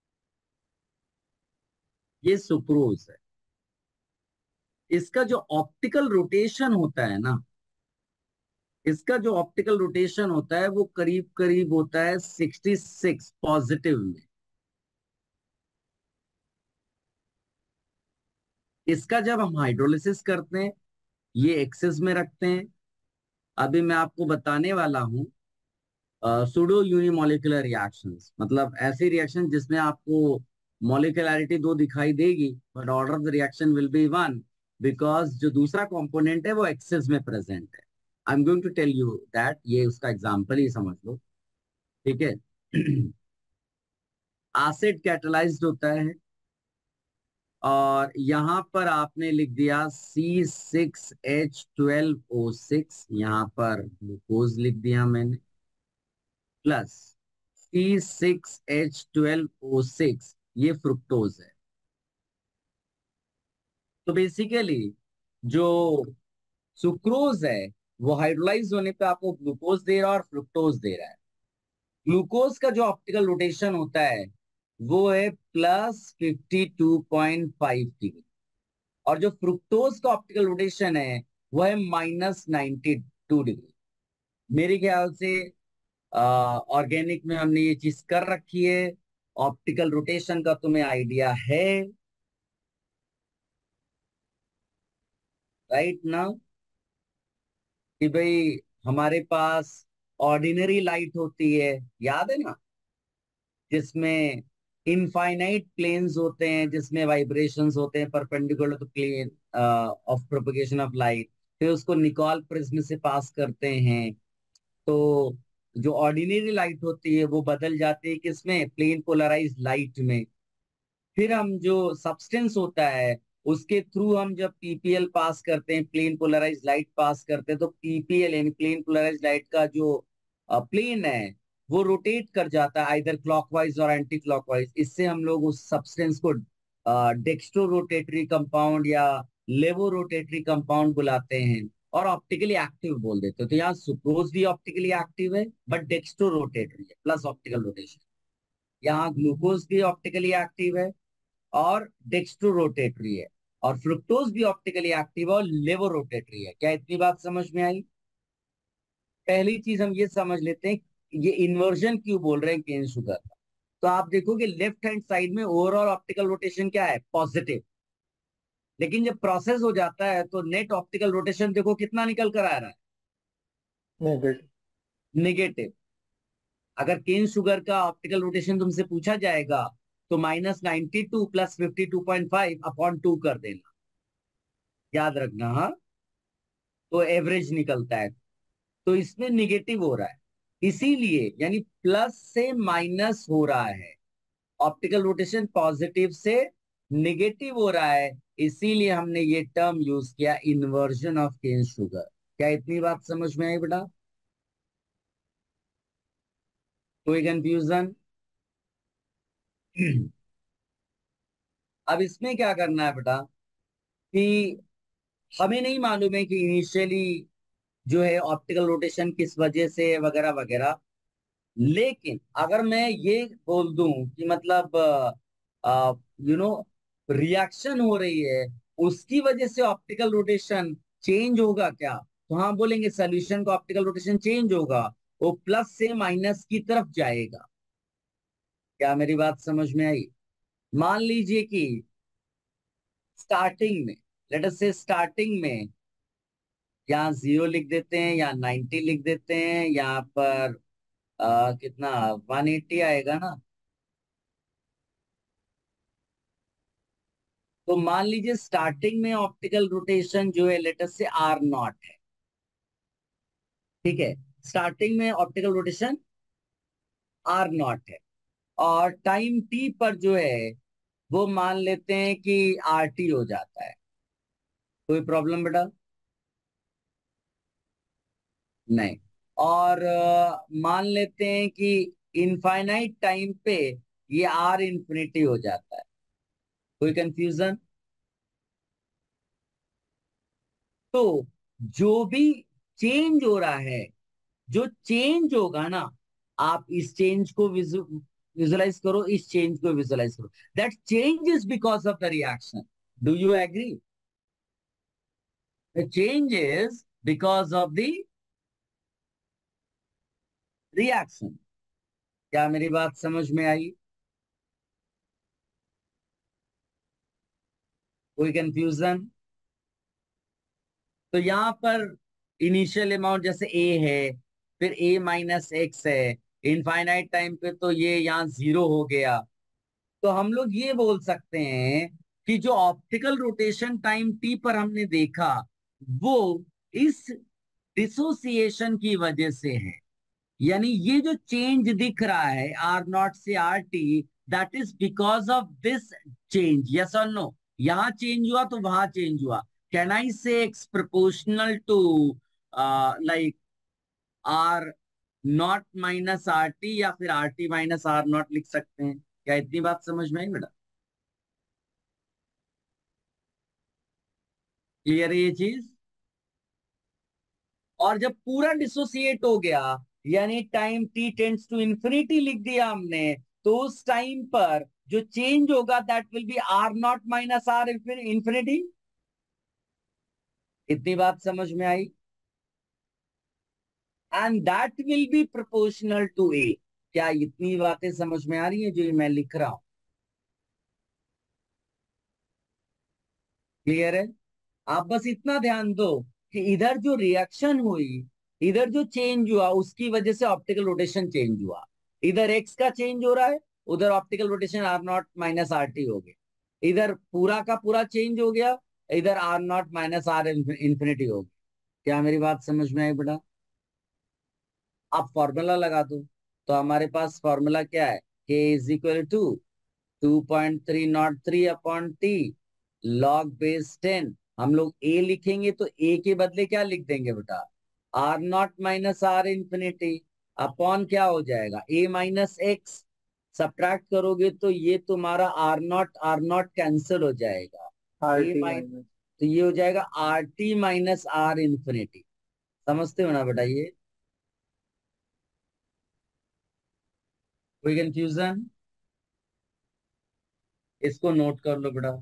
ये सुक्रोज है। इसका जो ऑप्टिकल रोटेशन होता है ना, इसका जो ऑप्टिकल रोटेशन होता है वो करीब करीब होता है 66 पॉजिटिव में। इसका जब हम हाइड्रोलिसिस करते हैं, ये एक्सेस में रखते हैं। अभी मैं आपको बताने वाला हूं सूडो यूनिमोलिकुलर रिएक्शंस, मतलब ऐसी रिएक्शन जिसमें आपको मॉलिक्युलैरिटी दो दिखाई देगी, but order of the reaction will be one, because जो दूसरा कंपोनेंट है वो एक्सेस में प्रेजेंट है। I am going to tell you that, ये उसका एग्जांपल ही समझ लो, ठीक है? एसिड कैटलाइज्ड होता है, और यहां पर आपने लिख दिया C6H12O6, यहां पर ग्लूकोज लिख दिया मैंने, प्लस C6H12O6, ये फ्रुक्टोज है। तो बेसिकली जो सुक्रोज है वो हाइड्रोलाइज होने पे आपको ग्लूकोज दे रहा है और फ्रुक्टोज दे रहा है। ग्लूकोज का जो ऑप्टिकल रोटेशन होता है वो है +52.5 डिग्री, और जो फ्रुक्टोज का ऑप्टिकल रोटेशन है वो है -92 डिग्री। मेरे ख्याल से ऑर्गेनिक में हमने ये चीज कर रखी है। ऑप्टिकल रोटेशन का तुम्हें आइडिया है, राइट ना? कि भाई हमारे पास ऑर्डिनरी लाइट होती है, याद है ना, जिसमें इनफाइनाइट प्लेन्स होते हैं, जिसमें वाइब्रेशंस होते हैं perpendicular to plane of propagation of light. फिर उसको निकॉल प्रिज्म से पास करते हैं। तो जो ऑर्डिनरी लाइट होती है वो बदल जाती है किसमें? प्लेन पोलराइज्ड लाइट में। फिर हम जो सब्सटेंस होता है उसके थ्रू हम जब पीपीएल पास करते हैं, प्लेन पोलराइज लाइट पास करते हैं, तो पीपीएल यानी प्लेन पोलराइज लाइट का जो प्लेन है वो रोटेट कर जाता है आइदर क्लॉकवाइज और एंटी क्लॉकवाइज। इससे हम लोग उस सब्सटेंस को डेक्स्ट्रो रोटेटरी कंपाउंड या लेवो रोटेटरी कंपाउंड बुलाते हैं, और ऑप्टिकली एक्टिव बोल देते हैं। तो यहाँ सुक्रोज भी ऑप्टिकली एक्टिव है, बट डेक्स्ट्रो रोटेटरी है प्लस ऑप्टिकल रोटेशन। यहाँ ग्लूकोज भी ऑप्टिकली एक्टिव है और डेक्स्ट्रो रोटेटरी है, और फ्रुक्टोज भी ऑप्टिकली एक्टिव है और लेवो रोटेटरी है। क्या इतनी बात समझ में आई? पहली चीज हम ये समझ लेते हैं, ये इन्वर्जन क्यों बोल रहे हैं केन शुगर का। तो आप देखोगे लेफ्ट हैंड साइड में ओवरऑल ऑप्टिकल रोटेशन क्या है? पॉजिटिव। लेकिन जब प्रोसेस हो जाता है तो नेट ऑप्टिकल रोटेशन देखो कितना निकल कर आ रहा है, नेगेटिव। निगेटिव। अगर केन शुगर का ऑप्टिकल रोटेशन तुमसे पूछा जाएगा तो -92 प्लस 52.5 अपॉन 2 कर देना, याद रखना। हाँ, तो एवरेज निकलता है, तो इसमें निगेटिव हो रहा है, इसीलिए यानी प्लस से माइनस हो रहा है, ऑप्टिकल रोटेशन पॉजिटिव से निगेटिव हो रहा है, इसीलिए हमने ये टर्म यूज किया इन्वर्जन ऑफ केन शुगर। क्या इतनी बात समझ में आई बेटा? कोई कंफ्यूजन? अब इसमें क्या करना है बेटा कि हमें नहीं मालूम है कि इनिशियली जो है ऑप्टिकल रोटेशन किस वजह से वगैरह वगैरह, लेकिन अगर मैं ये बोल दूं कि मतलब यू नो रिएक्शन हो रही है, उसकी वजह से ऑप्टिकल रोटेशन चेंज होगा क्या, तो हाँ बोलेंगे सोल्यूशन का ऑप्टिकल रोटेशन चेंज होगा, वो प्लस से माइनस की तरफ जाएगा। क्या मेरी बात समझ में आई? मान लीजिए कि स्टार्टिंग में, लेट अस से स्टार्टिंग में यहाँ 0 लिख देते हैं या 90 लिख देते हैं, यहाँ पर कितना 180 आएगा ना। तो मान लीजिए स्टार्टिंग में ऑप्टिकल रोटेशन जो है लेटर से R0 है, ठीक है, स्टार्टिंग में ऑप्टिकल रोटेशन R0 है, और टाइम t पर जो है वो मान लेते हैं कि RT हो जाता है। कोई प्रॉब्लम बेटा? नहीं। और मान लेते हैं कि इनफाइनाइट टाइम पे ये R इंफिनिटी हो जाता है। कोई कंफ्यूजन? तो जो भी चेंज हो रहा है, जो चेंज होगा ना, आप इस चेंज को विजुलाइज करो, इस चेंज को विजुलाइज करो, that change is because of the reaction. Do you agree? The change is because of the reaction. क्या मेरी बात समझ में आई? कोई कंफ्यूजन? तो यहां पर इनिशियल अमाउंट जैसे ए है, फिर A-x है, इनफाइनाइट टाइम पे तो ये यहाँ 0 हो गया। तो हम लोग ये बोल सकते हैं कि जो ऑप्टिकल रोटेशन टाइम टी पर हमने देखा, वो इस डिसोसिएशन की वजह से है। यानी ये जो चेंज दिख रहा है R0 से RT, that is because of this change. Yes और नो? यहां चेंज हुआ तो वहां चेंज हुआ। Can I say X proportional to like R0 - RT, या फिर RT - R0 लिख सकते हैं? क्या इतनी बात समझ में आई बेटा? क्लियर है ये चीज? और जब पूरा डिसोसिएट हो गया, यानी time t tends to infinity लिख दिया हमने, तो उस टाइम पर जो चेंज होगा that will be R0 - R infinity. इतनी बात समझ में आई? And that will be proportional to A। क्या इतनी बातें समझ में आ रही है जो मैं लिख रहा हूं? क्लियर है? आप बस इतना ध्यान दो कि इधर जो रिएक्शन हुई, इधर जो चेंज हुआ, उसकी वजह से ऑप्टिकल रोटेशन चेंज हुआ। इधर एक्स का चेंज हो रहा है, उधर ऑप्टिकल रोटेशन R0 - RT हो गया। इधर पूरा का पूरा चेंज हो गया, इधर R0 - R इंफिनिटी हो गया। क्या मेरी बात समझ में आई बेटा? आप फॉर्मूला लगा दो, तो हमारे पास फॉर्मूला क्या है? K = 2.303 upon T log base 10। हम लोग ए लिखेंगे तो ए के बदले क्या लिख देंगे बेटा? R0 - R इंफिनिटी अपॉन क्या हो जाएगा? A - x। सब्ट्रैक्ट करोगे तो ये तुम्हारा R0 कैंसिल हो जाएगा। ए RT माइनस, माइनस। तो ये हो जाएगा RT - R इंफिनिटी। समझते हो ना बेटा ये? कोई कंफ्यूजन? इसको नोट कर लो बेटा।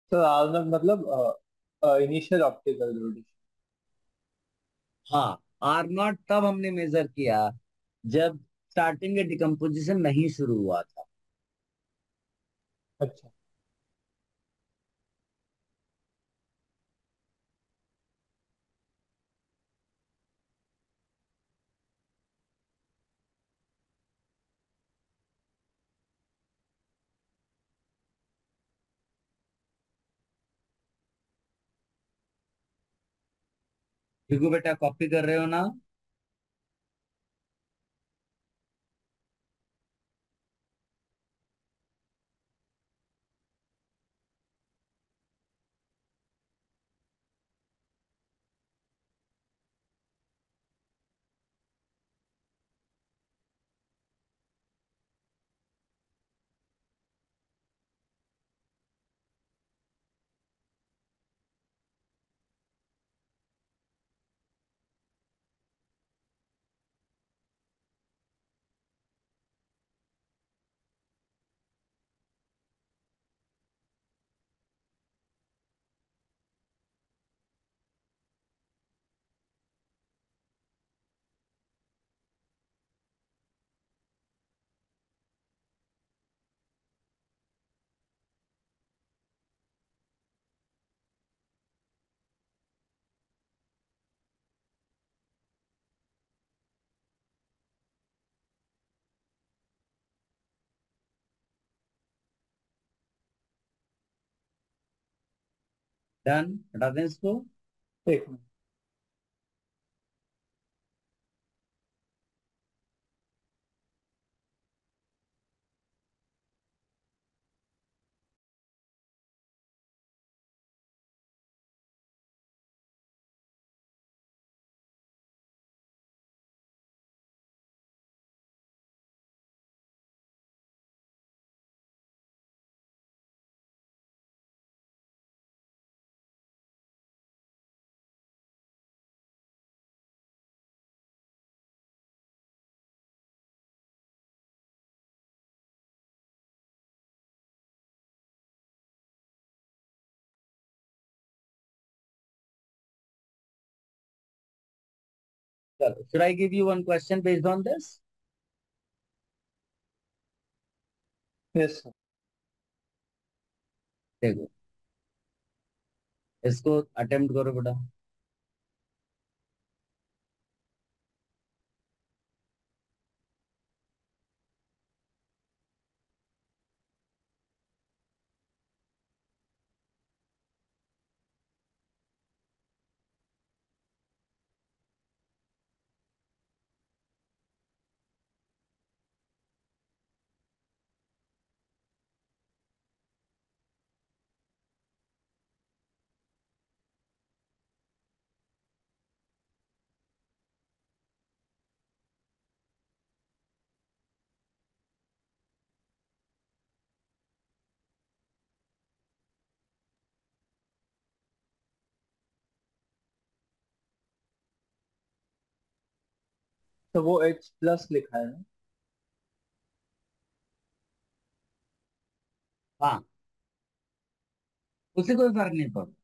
तो आर नॉट मतलब इनिशियल ऑप्टिकल ड्यूरेशन। हाँ, आर नॉट तब हमने मेजर किया जब स्टार्टिंग में डिकम्पोजिशन नहीं शुरू हुआ था। अच्छा। ठीक है बेटा, कॉपी कर रहे हो ना? डन, हटा दें इसको। एक मिनट। चलो, should I give you one question based on this? Yes sir. देखो, इसको अटेम्प्ट करो बेटा। तो वो H प्लस लिखा है ना? हाँ, उससे कोई फर्क नहीं पड़ता।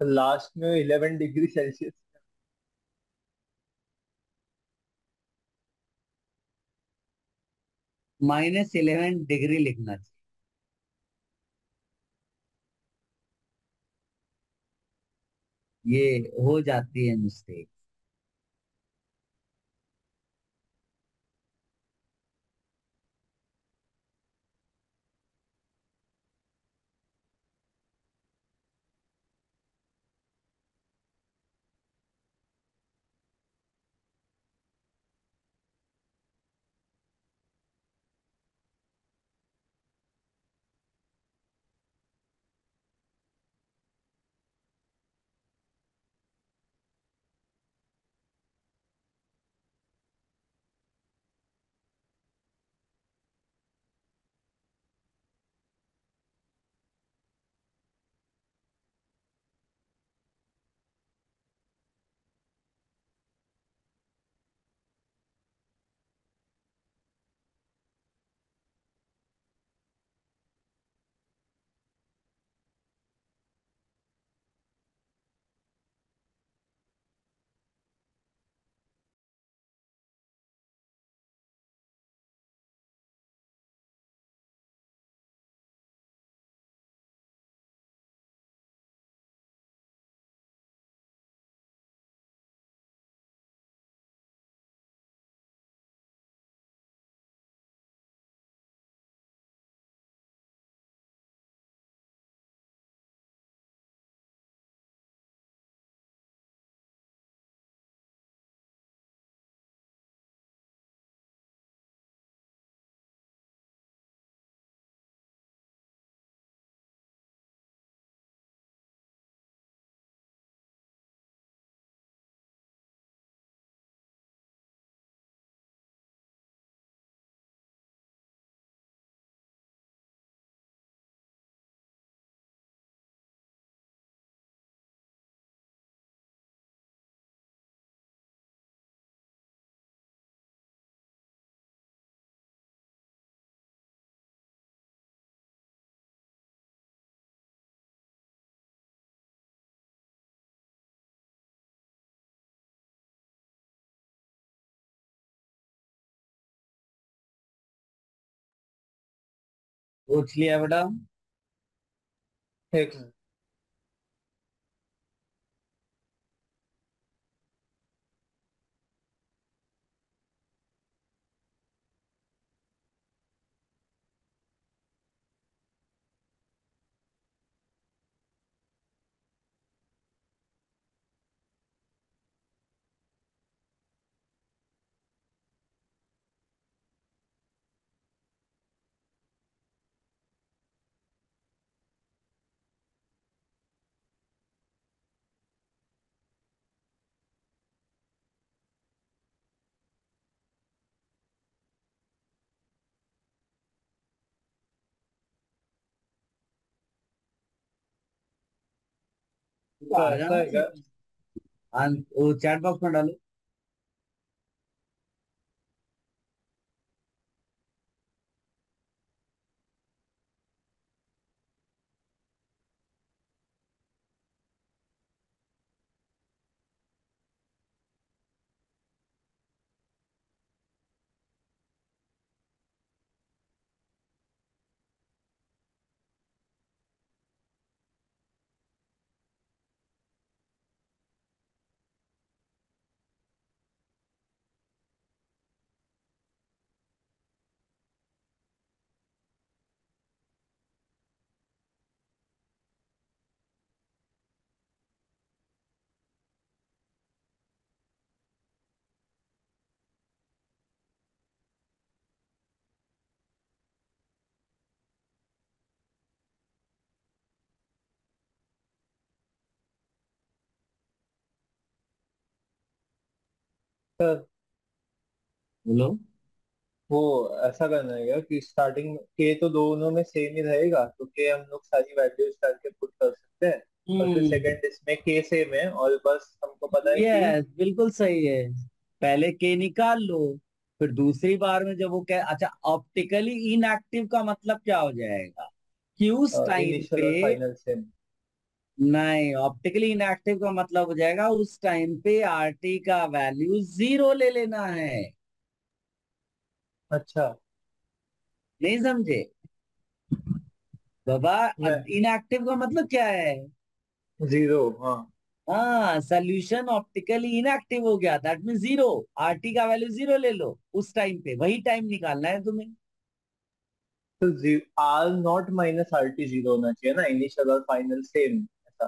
लास्ट में 11 डिग्री सेल्सियस। -11 डिग्री लिखना चाहिए। ये हो जाती है मिस्टेक। पूछ लिया बेटा। एक मिनट। तो तो आ ऐसा जाना है क्या? चाहिए। वो चैट बॉक्स में डालो। सर बोलो। वो ऐसा करना है क्या कि स्टार्टिंग के तो दोनों में सेम ही रहेगा, तो के हम लोग सारी वैल्यूज करके पुट कर सकते हैं। और फिर हम्म। सेकंड इसमें के सेम है और बस हमको पता है कि यस, बिल्कुल सही है। पहले के निकाल लो, फिर दूसरी बार में जब वो कह, अच्छा, ऑप्टिकली इनएक्टिव का मतलब क्या हो जाएगा कि उस टाइम इनिशियल पे और फाइनल सेम। नहीं, ऑप्टिकली इनएक्टिव का मतलब हो जाएगा उस टाइम पे आरटी का वैल्यू 0 ले लेना है। अच्छा। नहीं समझे बाबा? मैं इनएक्टिव का मतलब क्या है? जीरो, हाँ। हाँ, सोल्यूशन ऑप्टिकली इनएक्टिव हो गया, दैट मीन 0। आरटी का वैल्यू 0 ले लो उस टाइम पे, वही टाइम निकालना है तुम्हें। तो R naught minus R T zero होना चाहिए ना, इनिशियल और फाइनल सेम ऐसा।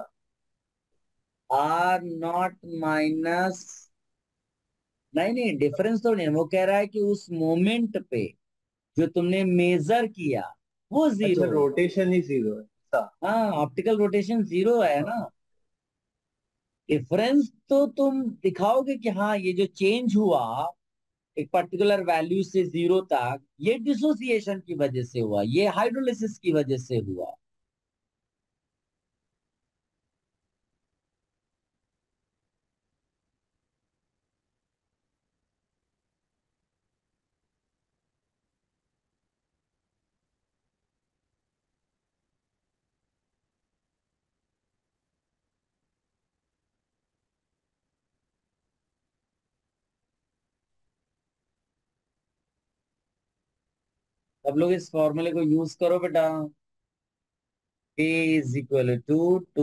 आर नॉट माइनस, नहीं नहीं, डिफरेंस तो नहीं, वो कह रहा है कि उस मोमेंट पे जो तुमने मेजर किया वो अच्छा, 0 है। रोटेशन ही जीरो है ऐसा। हाँ, ऑप्टिकल रोटेशन 0 है ना। हाँ। डिफरेंस तो तुम दिखाओगे कि हाँ ये जो चेंज हुआ एक पर्टिकुलर वैल्यू से 0 तक, ये डिसोसिएशन की वजह से हुआ, ये हाइड्रोलिसिस की वजह से हुआ। सब लोग इस फॉर्मूले को यूज करो बेटा। P is equal to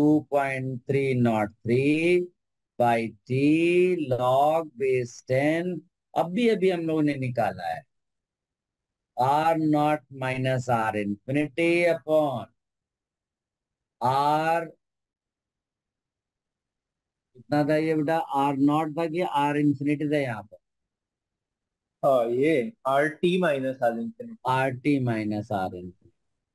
2.303 by T log base 10। अभी अभी हम लोगों ने निकाला है R naught minus R infinity upon R, कितना था ये बेटा? आर नॉट था कि आर इंफिनिटी था यहाँ पर? हाँ, ये R T minus R infinity. R T minus R infinity.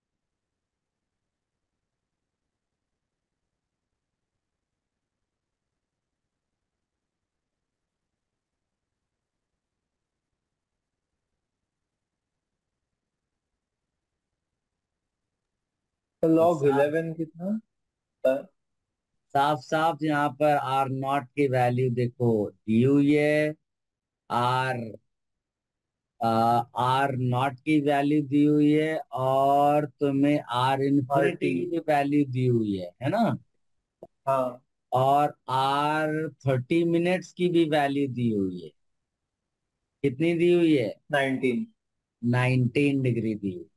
तो लॉग साफ 11 कितना होता है? साफ साफ यहाँ पर आर नॉट की वैल्यू देखो दी हुई है। आर आर नॉट की वैल्यू दी हुई है और तुम्हें आर आर इन्फिनिटी टी। की भी वैल्यू दी हुई है ना? हाँ। और आर 30 मिनट्स की भी वैल्यू दी हुई है। कितनी दी हुई है? 19। 19 डिग्री दी हुई।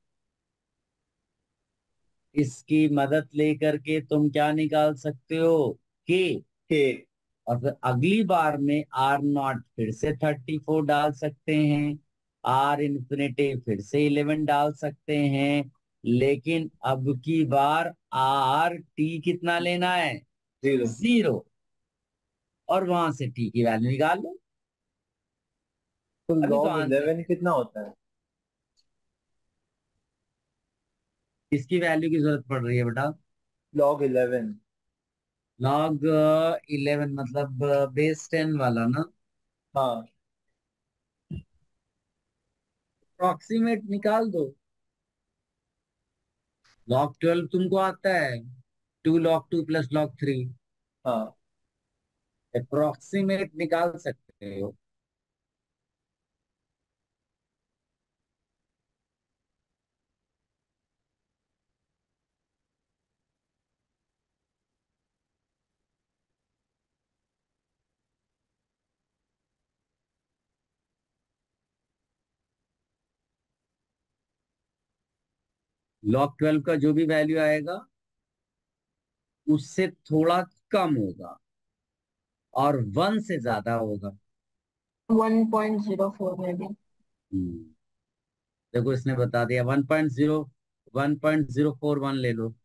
इसकी मदद लेकर के तुम क्या निकाल सकते हो? के। के। और फिर अगली बार में आर नॉट फिर से 34 डाल सकते हैं, आर इन्फिनिटी फिर से 11 डाल सकते हैं, लेकिन अब की बार आर टी कितना लेना है? जीरो। 0। और वहां से टी की वैल्यू निकाल लो। तो अभी तो लॉग आंसर 11 है। कितना होता है? इसकी वैल्यू की जरूरत पड़ रही है बेटा? लॉग 11। लॉग 11 मतलब बेस 10 वाला ना? हाँ। अप्रोक्सीमेट निकाल दो। लॉग 12 तुमको आता है, 2 log 2 प्लस log 3। हाँ। अप्रोक्सीमेट निकाल सकते हो। log 12 का जो भी वैल्यू आएगा उससे थोड़ा कम होगा और 1 से ज्यादा होगा। 1.04 में भी। हम्म, देखो इसने बता दिया 1.041 ले लो।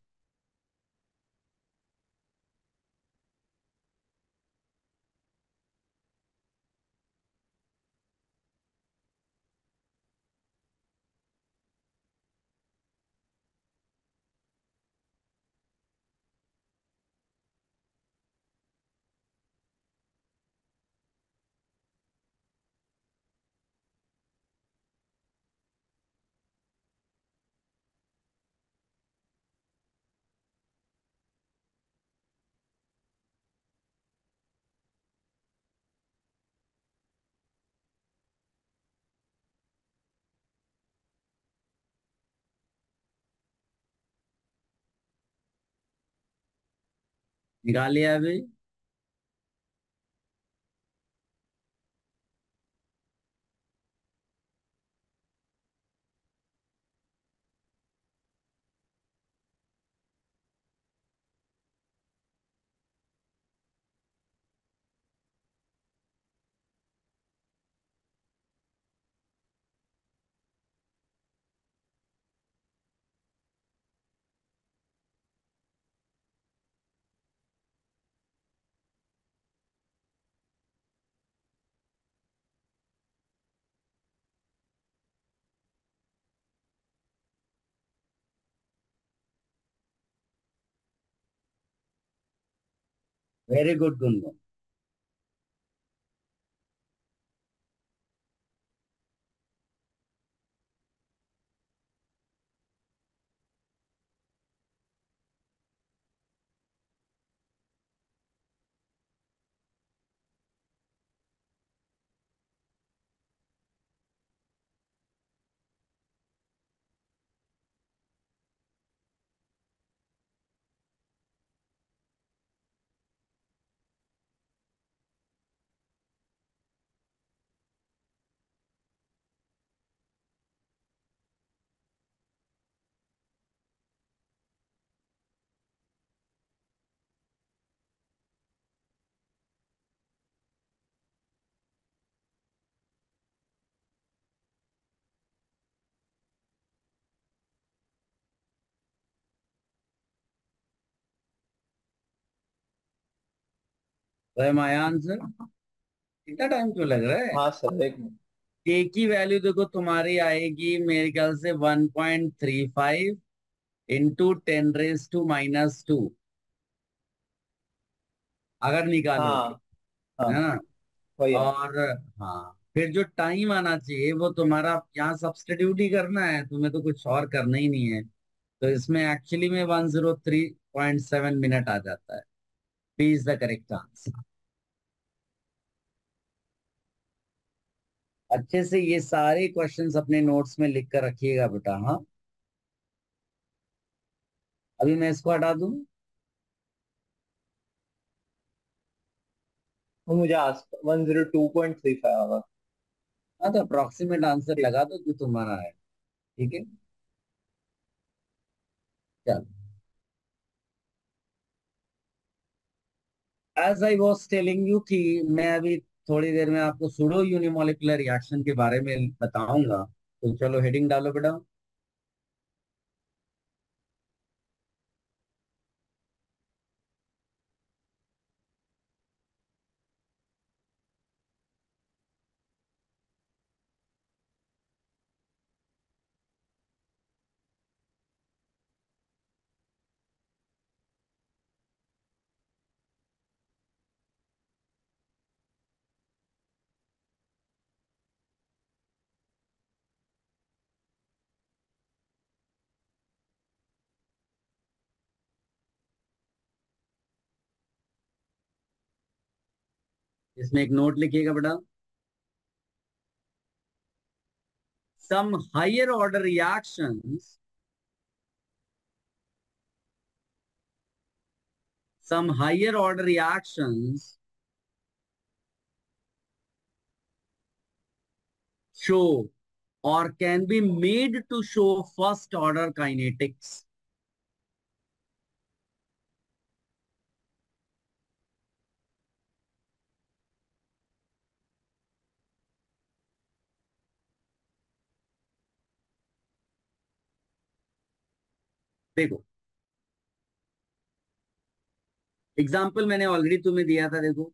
निकाल लिया अभी? Very good Gungun. तो माय आंसर इतना टाइम क्यों लग रहा है? हाँ सर, एक मिनट। के की वैल्यू देखो तुम्हारी आएगी मेरे ख्याल से 1.35 इंटू 10⁻², अगर निकालोगे, हाँ हाँ, है ना? वही है। और हाँ, फिर जो टाइम आना चाहिए वो तुम्हारा यहाँ सब्स्टिट्यूट ही करना है, तुम्हें तो कुछ और करना ही नहीं है। तो इसमें एक्चुअली में 103.7 मिनट आ जाता है। B is the correct answer. अच्छे से ये सारे क्वेश्चंस अपने नोट्स में लिख कर रखिएगा बेटा। हाँ, अभी मैं इसको हटा दूं। वो मुझे आस 102.35 आवर। हाँ, तो अप्रोक्सीमेट आंसर ठीक। लगा दो जो तुम्हारा है। ठीक है, चलो। As I was telling you कि मैं अभी थोड़ी देर में आपको सूडो यूनिमोलिकुलर रिएक्शन के बारे में बताऊंगा। तो चलो हेडिंग डालो बेटा। इसमें एक नोट लिखिएगा बेटा। Some higher order reactions, some higher order reactions show or can be made to show first order kinetics. देखो, एग्जाम्पल मैंने ऑलरेडी तुम्हें दिया था। देखो,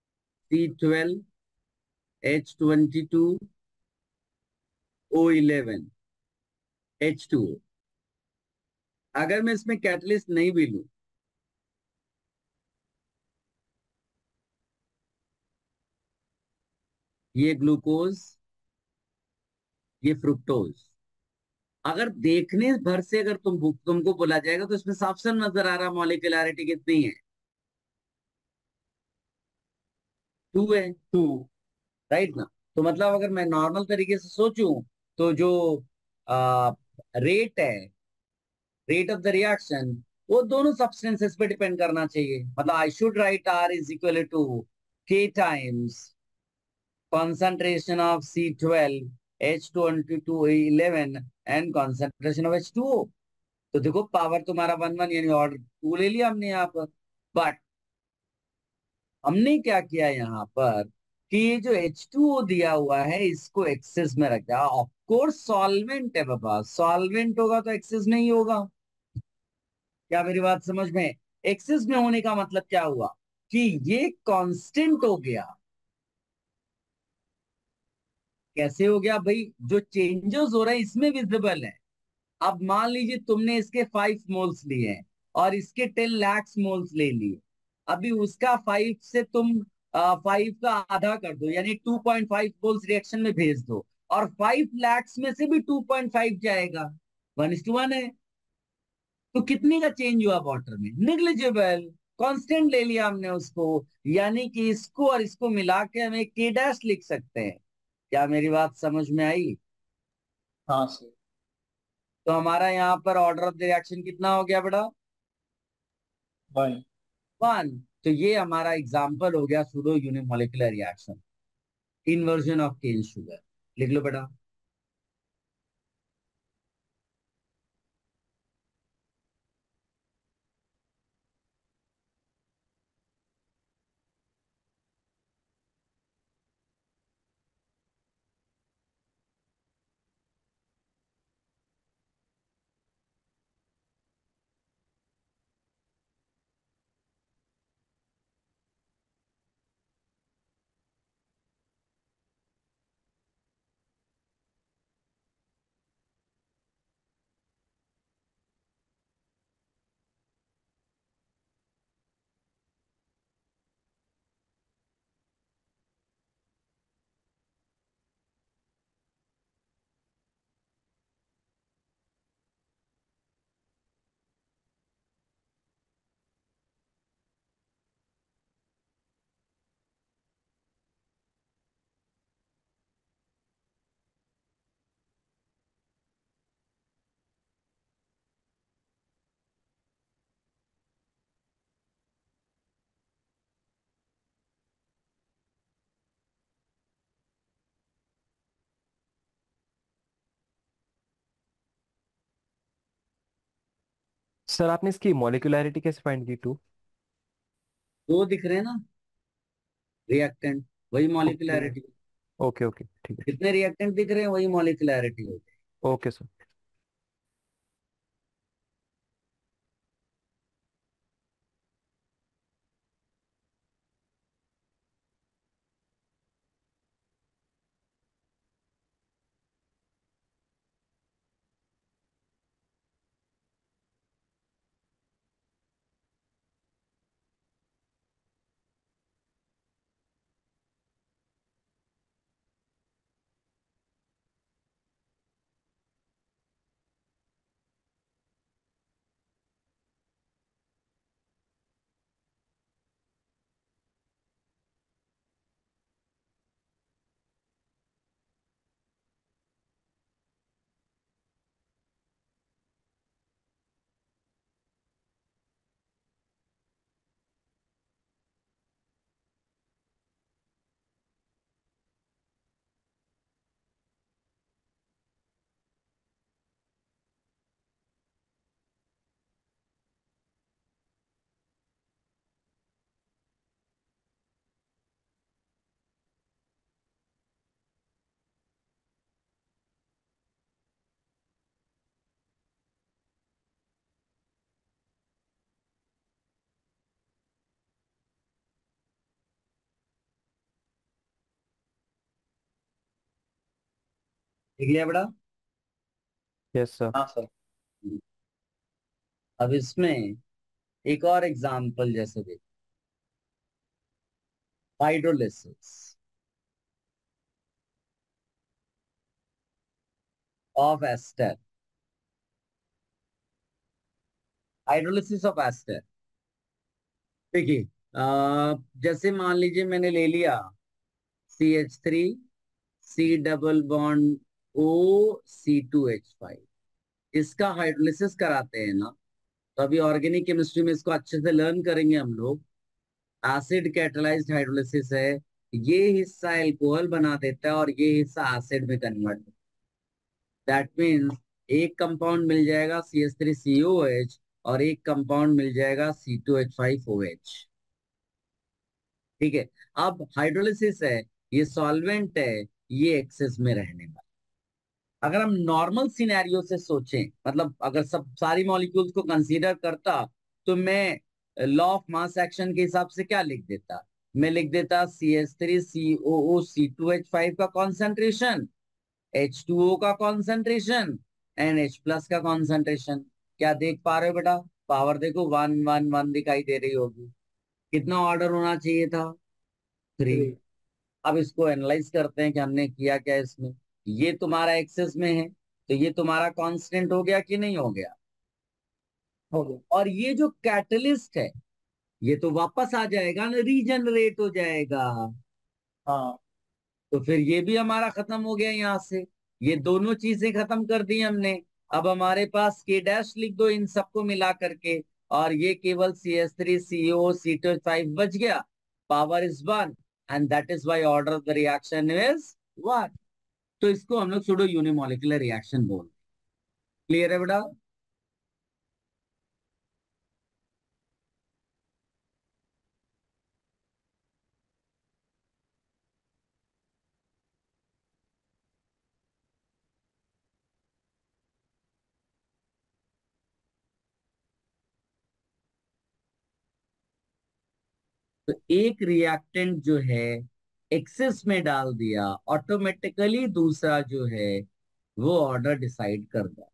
C12H22O11H2O। अगर मैं इसमें कैटलिस्ट नहीं भी लूं, ये ग्लूकोज, ये फ्रुक्टोज, अगर देखने भर से अगर तुमको बोला जाएगा तो इसमें साफ साफ नजर आ रहा मॉलिक्यूलरिटी कितनी है, 2 है। टू। राइट ना? तो मतलब अगर मैं नॉर्मल तरीके से सोचूं तो जो रेट है, रेट ऑफ द रिएक्शन, वो दोनों सब्सटेंसेस पे डिपेंड करना चाहिए। मतलब I should write R is equal to K times concentration of C12 H2211 and concentration of H2O। तो देखो पावर तुम्हारा 1 1 यानी ऑर्डर 2 ले लिया हमने यहाँ पर। बट हमने क्या किया यहाँ पर कि ये जो H2O दिया हुआ है इसको एक्सेस में रख दिया। ऑफ कोर्स सॉल्वेंट है बाबा, सॉल्वेंट होगा तो एक्सेस नहीं होगा। क्या मेरी बात समझ में? एक्सेस में होने का मतलब क्या हुआ कि ये कांस्टेंट हो गया। कैसे हो गया भाई? जो चेंजेस हो रहे हैं इसमें विजिबल है। अब मान लीजिए तुमने इसके 5 मोल्स लिए हैं और इसके 10 लाख मोल्स ले लिए। अभी उसका 5 से तुम 5 का आधा कर दो यानी 2.5 मोल्स रिएक्शन में भेज दो और 5 लाख में से भी 2.5 जाएगा। 1:1 है। तो कितने का चेंज हुआ वाटर में? निग्लिजिबल। कांस्टेंट ले लिया हमने उसको, यानी कि इसको और इसको मिला के हम एक के डैश लिख सकते हैं। क्या मेरी बात समझ में आई? हाँ सर। तो हमारा यहाँ पर ऑर्डर ऑफ द रिएक्शन कितना हो गया बेटा? 1। 1। तो ये हमारा एग्जाम्पल हो गया pseudo unimolecular reaction, inversion of cane sugar. लिख लो बेटा। सर आपने इसकी मॉलिक्यूलैरिटी कैसे फाइंड की? 2। दो दिख रहे हैं ना रिएक्टेंट, वही ओके मॉलिक्यूलैरिटी। ओके ओके, ठीक है। कितने रिएक्टेंट दिख रहे हैं वही मॉलिक्यूलैरिटी हो गई। Okay sir. ठीक लिया बेटा। Yes sir. हाँ सर। अब इसमें एक और एग्जाम्पल जैसे देखो, hydrolysis of ester. Hydrolysis of ester देखिए, जैसे मान लीजिए मैंने ले लिया CH3 C double bond O C2H5। इसका हाइड्रोलिसिस कराते हैं ना, तो अभी ऑर्गेनिक केमिस्ट्री में इसको अच्छे से लर्न करेंगे हम लोग। एसिड कैटालाइज्ड हाइड्रोलिसिस है, ये हिस्सा एल्कोहल बना देता है और ये हिस्सा एसिड में कन्वर्ट। दैट मीन्स एक कंपाउंड मिल जाएगा CH3COH और एक कंपाउंड मिल जाएगा C2H5OH। ठीक है। अब हाइड्रोलिसिस है, ये सॉल्वेंट है, ये एक्सेस में रहने वाला। अगर हम नॉर्मल सिनेरियो से सोचें, मतलब अगर सब सारी मॉलिक्यूल्स को कंसीडर करता, तो मैं लॉ ऑफ मास एक्शन के हिसाब से क्या लिख देता? मैं लिख देता CH3COO C2H5 का कॉन्सेंट्रेशन, H2O का कॉन्सेंट्रेशन, NH+ का कॉन्सेंट्रेशन। क्या देख पा रहे हो बेटा? पावर देखो, 1 1 1 दिखाई दे रही होगी। कितना ऑर्डर होना चाहिए था? 3। 3। अब इसको एनालाइज करते हैं कि हमने किया क्या इसमें। ये तुम्हारा एक्सेस में है, तो ये तुम्हारा कांस्टेंट हो गया कि नहीं हो गया? हो गया। और ये जो कैटलिस्ट है, ये तो वापस आ जाएगा ना, रीजनरेट हो जाएगा। हाँ। तो फिर ये भी हमारा खत्म हो गया यहाँ से। ये दोनों चीजें खत्म कर दी हमने। अब हमारे पास K' लिख दो इन सबको मिला करके, और ये केवल CH3CO C2H5 बच गया। Power is 1 and that is why order of the reaction is 1। तो इसको हम लोग सूडो यूनिमोलिकुलर रिएक्शन बोलते हैं। क्लियर है बेटा? तो एक रिएक्टेंट जो है एक्सेस में डाल दिया, ऑटोमेटिकली दूसरा जो है वो ऑर्डर डिसाइड कर दिया।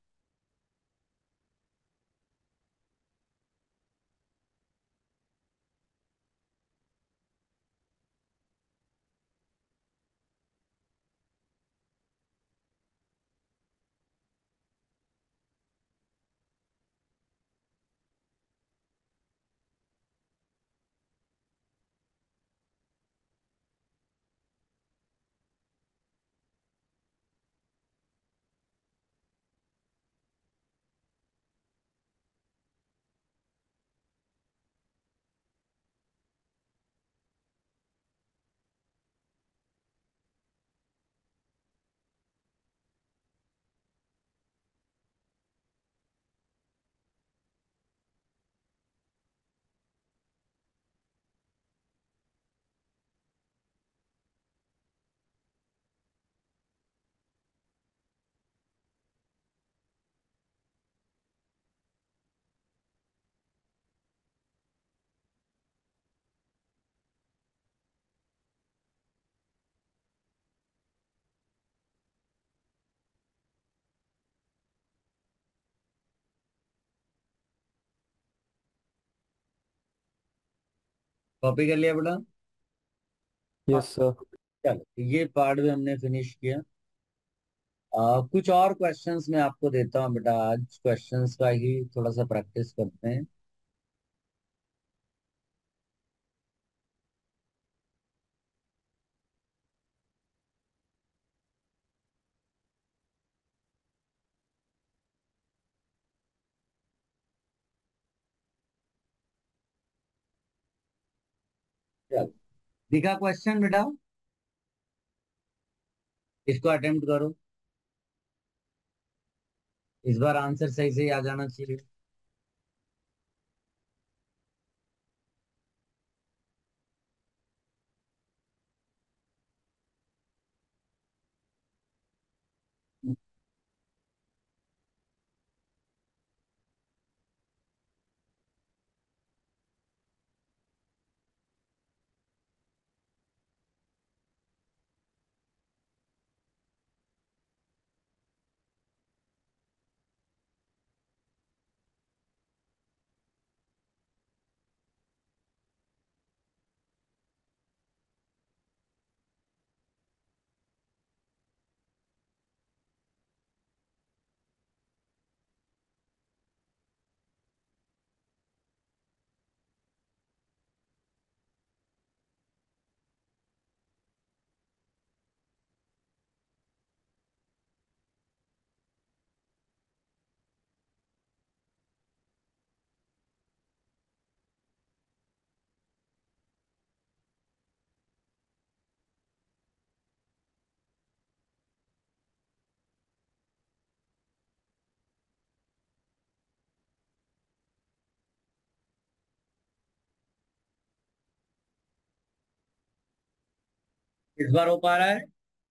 कॉपी कर लिया बेटा? हाँ। Yes sir. चलो, ये पार्ट भी हमने फिनिश किया। कुछ और क्वेश्चंस मैं आपको देता हूँ बेटा, आज क्वेश्चंस का ही थोड़ा सा प्रैक्टिस करते हैं। चलो, दिखा क्वेश्चन बेटा? इसको अटेम्प्ट करो, इस बार आंसर सही सही आ जाना चाहिए। इस बार हो पा रहा है?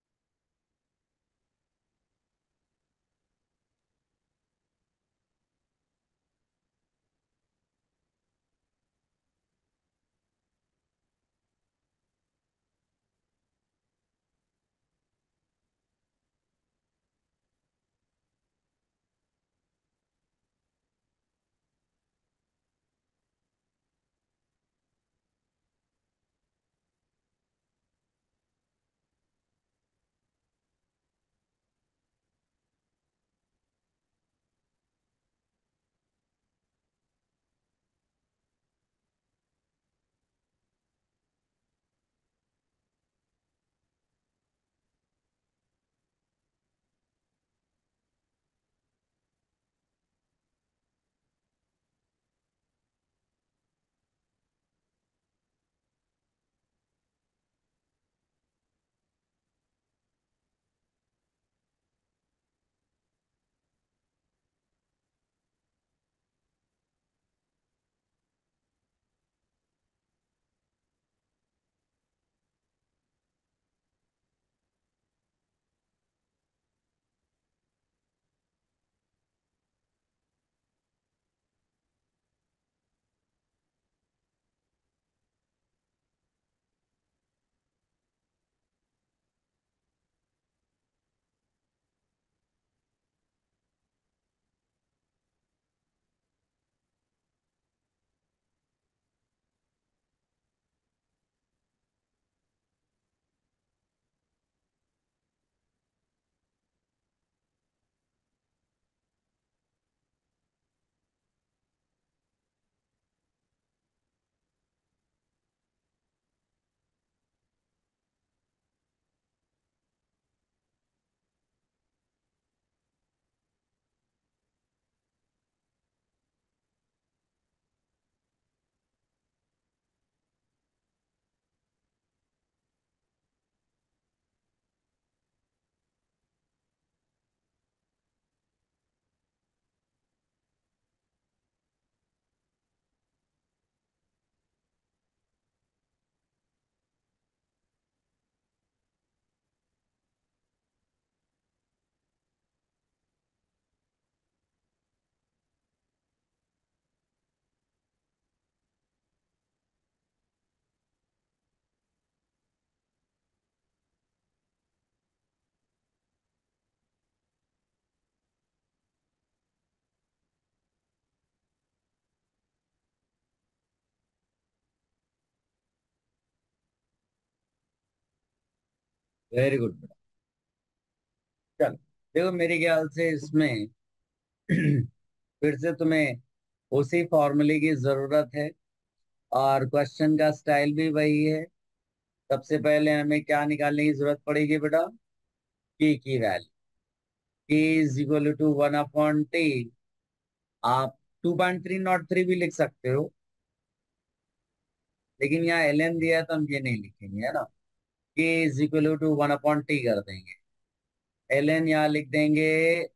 वेरी गुड बेटा। चल, देखो मेरे ख्याल से इसमें फिर से तुम्हें उसी फॉर्मूले की जरूरत है, और क्वेश्चन का स्टाइल भी वही है। सबसे पहले हमें क्या निकालने की जरूरत पड़ेगी बेटा? की वैल्यू। की इज इक्वल टू 1/t। आप 2.303 भी लिख सकते हो, लेकिन यहाँ ln दिया है तो हम ये नहीं लिखेंगे, है ना। के इज इक्वल टू 1/t कर देंगे। ln यहाँ लिख देंगे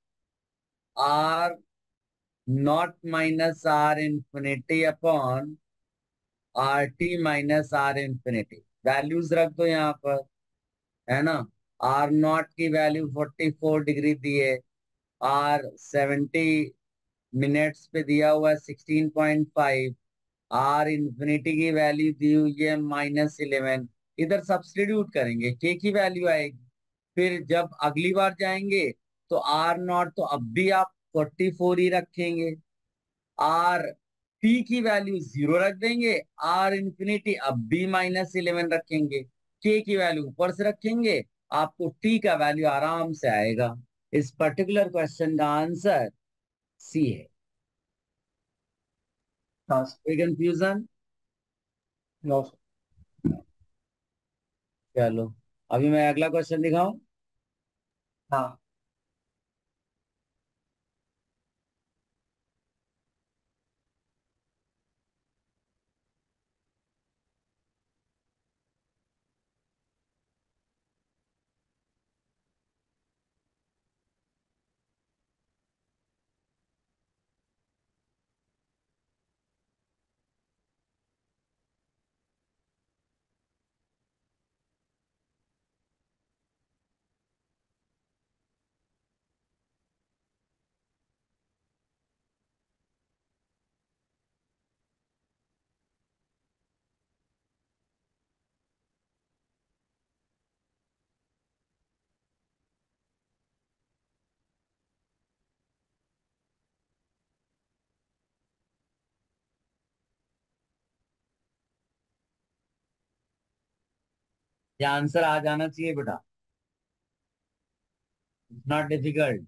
R naught minus R infinity upon R T minus R infinity. Values रख दो यहाँ पर, है ना। आर नॉट की वैल्यू 44 डिग्री दी है, आर 70 मिनट्स पे दिया हुआ है 16.5, आर इंफिनिटी की वैल्यू दी हुई है -11। इधर सब्स्टिट्यूट करेंगे, के की वैल्यू आएगी। फिर जब अगली बार जाएंगे तो आर नॉट तो अब भी आप 44 ही रखेंगे, आर टी की वैल्यू 0 रख देंगे, आर इंफिनिटी अब भी -11 रखेंगे, के की वैल्यू ऊपर से रखेंगे, आपको टी का वैल्यू आराम से आएगा। इस पर्टिकुलर क्वेश्चन का आंसर सी है। हाँ कोई कंफ्यूजन? नो। चलो, अभी मैं अगला क्वेश्चन दिखाऊं। हाँ ये आंसर आ जाना चाहिए बेटा, इट्स नॉट डिफिकल्ट।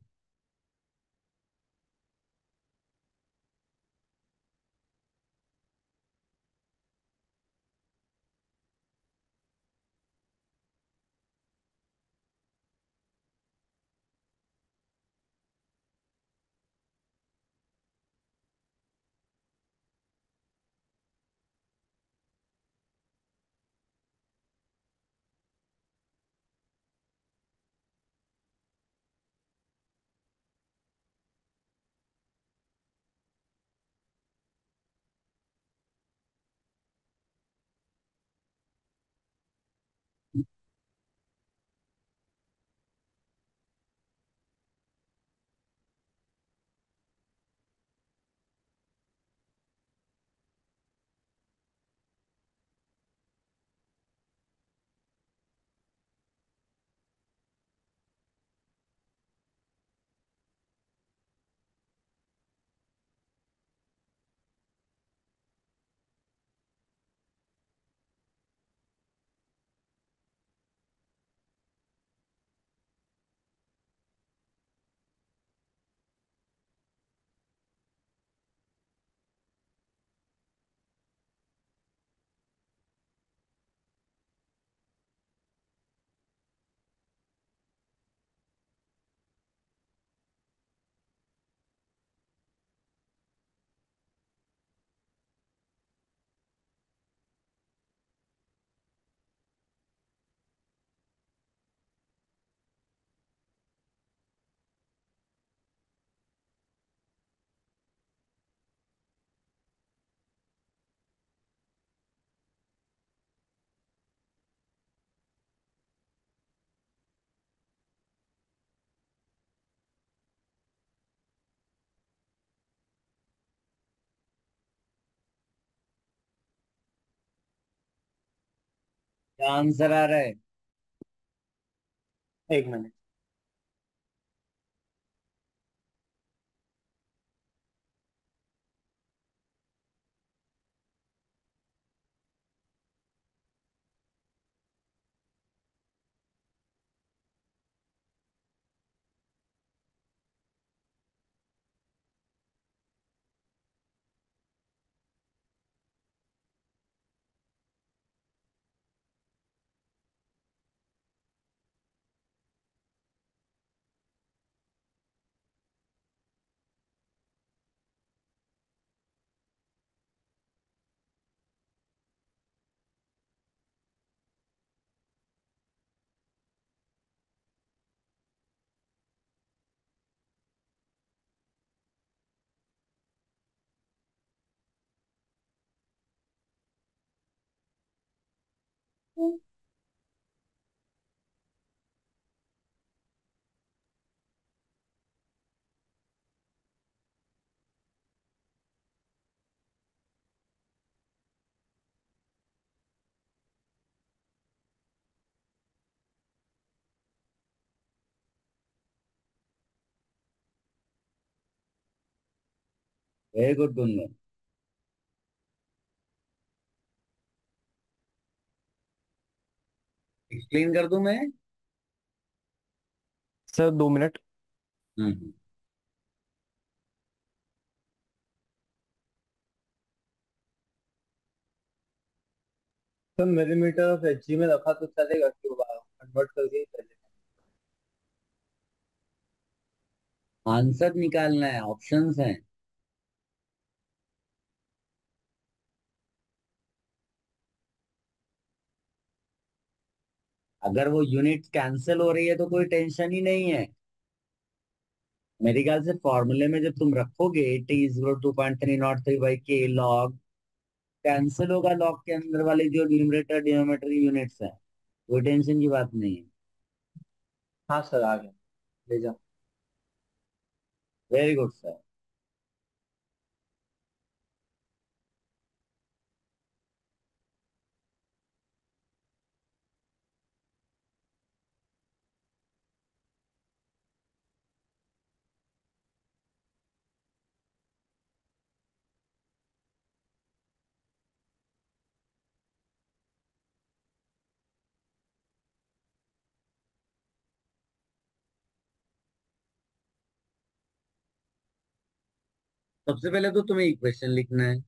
क्या आंसर आ रहा है? एक मिनट। वेरी गुड दोनों। एक्सप्लेन कर दूं मैं? Sir 2 minute. हम्म। तो मिलीमीटर ऑफ एचजी में रखा तो चलेगा, क्यों कन्वर्ट करके ही चलेगा। आंसर निकालना है, ऑप्शंस हैं। अगर वो यूनिट कैंसिल हो रही है तो कोई टेंशन ही नहीं है। मेरे ख्याल से फॉर्मूले में जब तुम रखोगे T = 2.303/K लॉग, कैंसिल होगा लॉग के अंदर वाली जो न्यूमरेटर डिनोमिनेटर यूनिट्स है। कोई टेंशन की बात नहीं है। हाँ सर, आ गया। ले जाओ। Very good sir. सबसे पहले तो तुम्हें इक्वेशन लिखना है।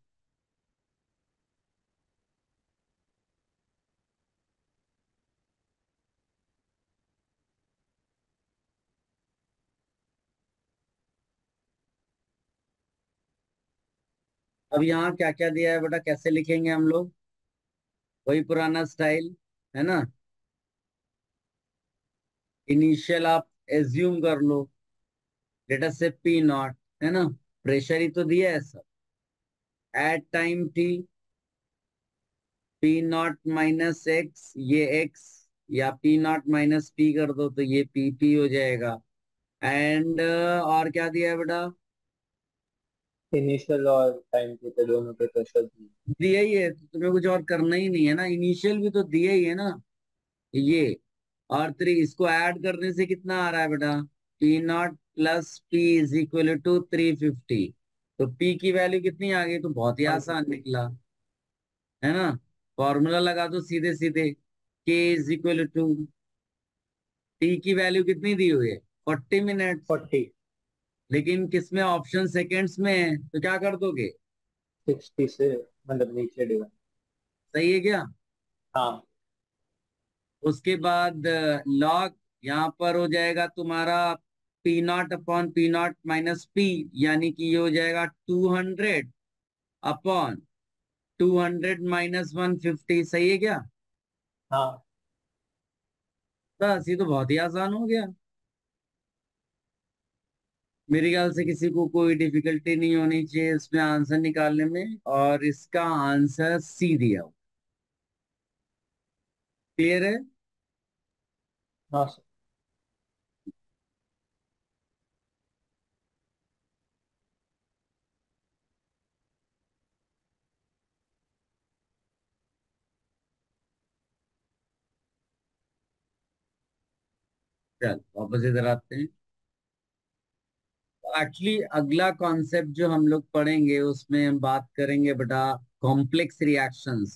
अब यहाँ क्या क्या दिया है बेटा, कैसे लिखेंगे हम लोग? वही पुराना स्टाइल है ना। इनिशियल आप एज्यूम कर लो, लेट अस से पी नॉट, है ना। प्रेशर ही तो दिया है सब। At time T, P not minus X, ये एक्स, या पी नॉट माइनस पी कर दो तो ये पी पी हो जाएगा। एंड और क्या दिया है बेटा? इनिशियल और टाइम टी पे दोनों पे प्रेशर दिए। दिया ही है तो तुम्हें कुछ और करना ही नहीं है ना, इनिशियल भी तो दिया ही है ना ये। और 3 इसको ऐड करने से कितना आ रहा है बेटा? P naught plus P is equal to 350। तो पी की वैल्यू कितनी आ गई? तो बहुत ही आसान 150। निकला, है ना। फॉर्मूला लगा दो सीधे सीधे, K is equal to, T की वैल्यू कितनी दी हुई है? 40 मिनट्स। 40। लेकिन किसमें? ऑप्शन सेकेंड्स में है, तो क्या कर दोगे? 60 से मतलब नीचे डिवाइड। सही है क्या? हाँ। उसके बाद लॉग यहाँ पर हो जाएगा तुम्हारा P not upon P not minus P, यानी कि ये हो जाएगा 200 अपॉन 200 माइनस 150। सही है क्या? हाँ। बस ये तो बहुत ही आसान हो गया। मेरे ख्याल से किसी को कोई डिफिकल्टी नहीं होनी चाहिए इसमें आंसर निकालने में, और इसका आंसर सी दिया हो। क्लियर है? हाँ सर। चल वापस इधर आते हैं। एक्चुअली अगला कॉन्सेप्ट जो हम लोग पढ़ेंगे उसमें हम बात करेंगे बेटा कॉम्प्लेक्स रिएक्शंस।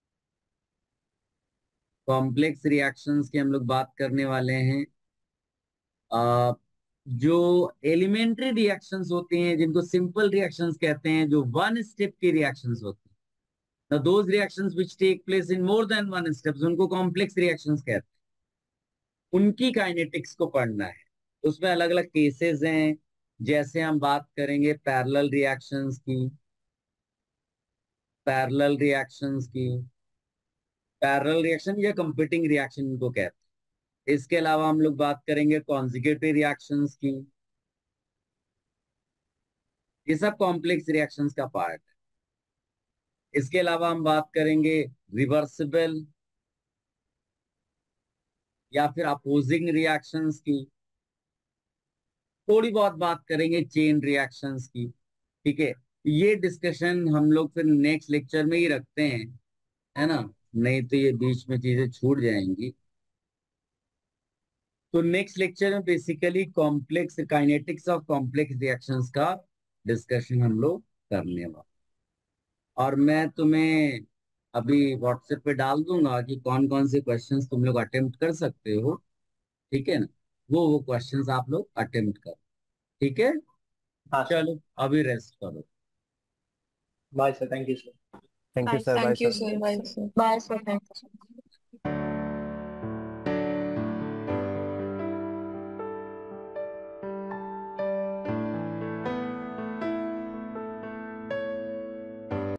कॉम्प्लेक्स रिएक्शंस की हम लोग बात करने वाले हैं। आ, जो एलिमेंट्री रिएक्शंस होती हैं जिनको सिंपल रिएक्शंस कहते हैं, जो वन स्टेप की रिएक्शंस होती हैं, those reactions which take place in more than one steps, उनको कॉम्प्लेक्स रिएक्शंस कहते हैं। उनकी काइनेटिक्स को पढ़ना है। उसमें अलग अलग केसेस हैं, जैसे हम बात करेंगे पैरेलल रिएक्शंस की, पैरेलल रिएक्शंस की, पैरेलल रिएक्शन या कंपीटिंग रिएक्शन इनको कहते हैं। इसके अलावा हम लोग बात करेंगे कॉन्जुगेटिव रिएक्शंस की। ये सब कॉम्प्लेक्स रिएक्शंस का पार्ट है। इसके अलावा हम बात करेंगे रिवर्सिबल या फिर अपोजिंग रिएक्शंस की। थोड़ी बहुत बात करेंगे चेन रिएक्शंस की। ठीक है, ये डिस्कशन हम लोग फिर नेक्स्ट लेक्चर में ही रखते हैं, है ना। नहीं तो ये बीच में चीजें छूट जाएंगी। तो नेक्स्ट लेक्चर में basically complex kinetics of complex reactions का डिस्कशन हम लोग करने वाले। और मैं तुम्हें अभी व्हाट्सएप पे डाल दूंगा कि कौन कौन से क्वेश्चंस तुम लोग अटेम्प्ट कर सकते हो। ठीक है ना, वो क्वेश्चंस आप लोग अटेम्प्ट करो। ठीक है, हाँ सर। चलो अभी रेस्ट करो। Bye sir, thank you sir. Thank you Bye. Sir, bye thank you sir. Sir, bye sir. Bye, sir. Thank you.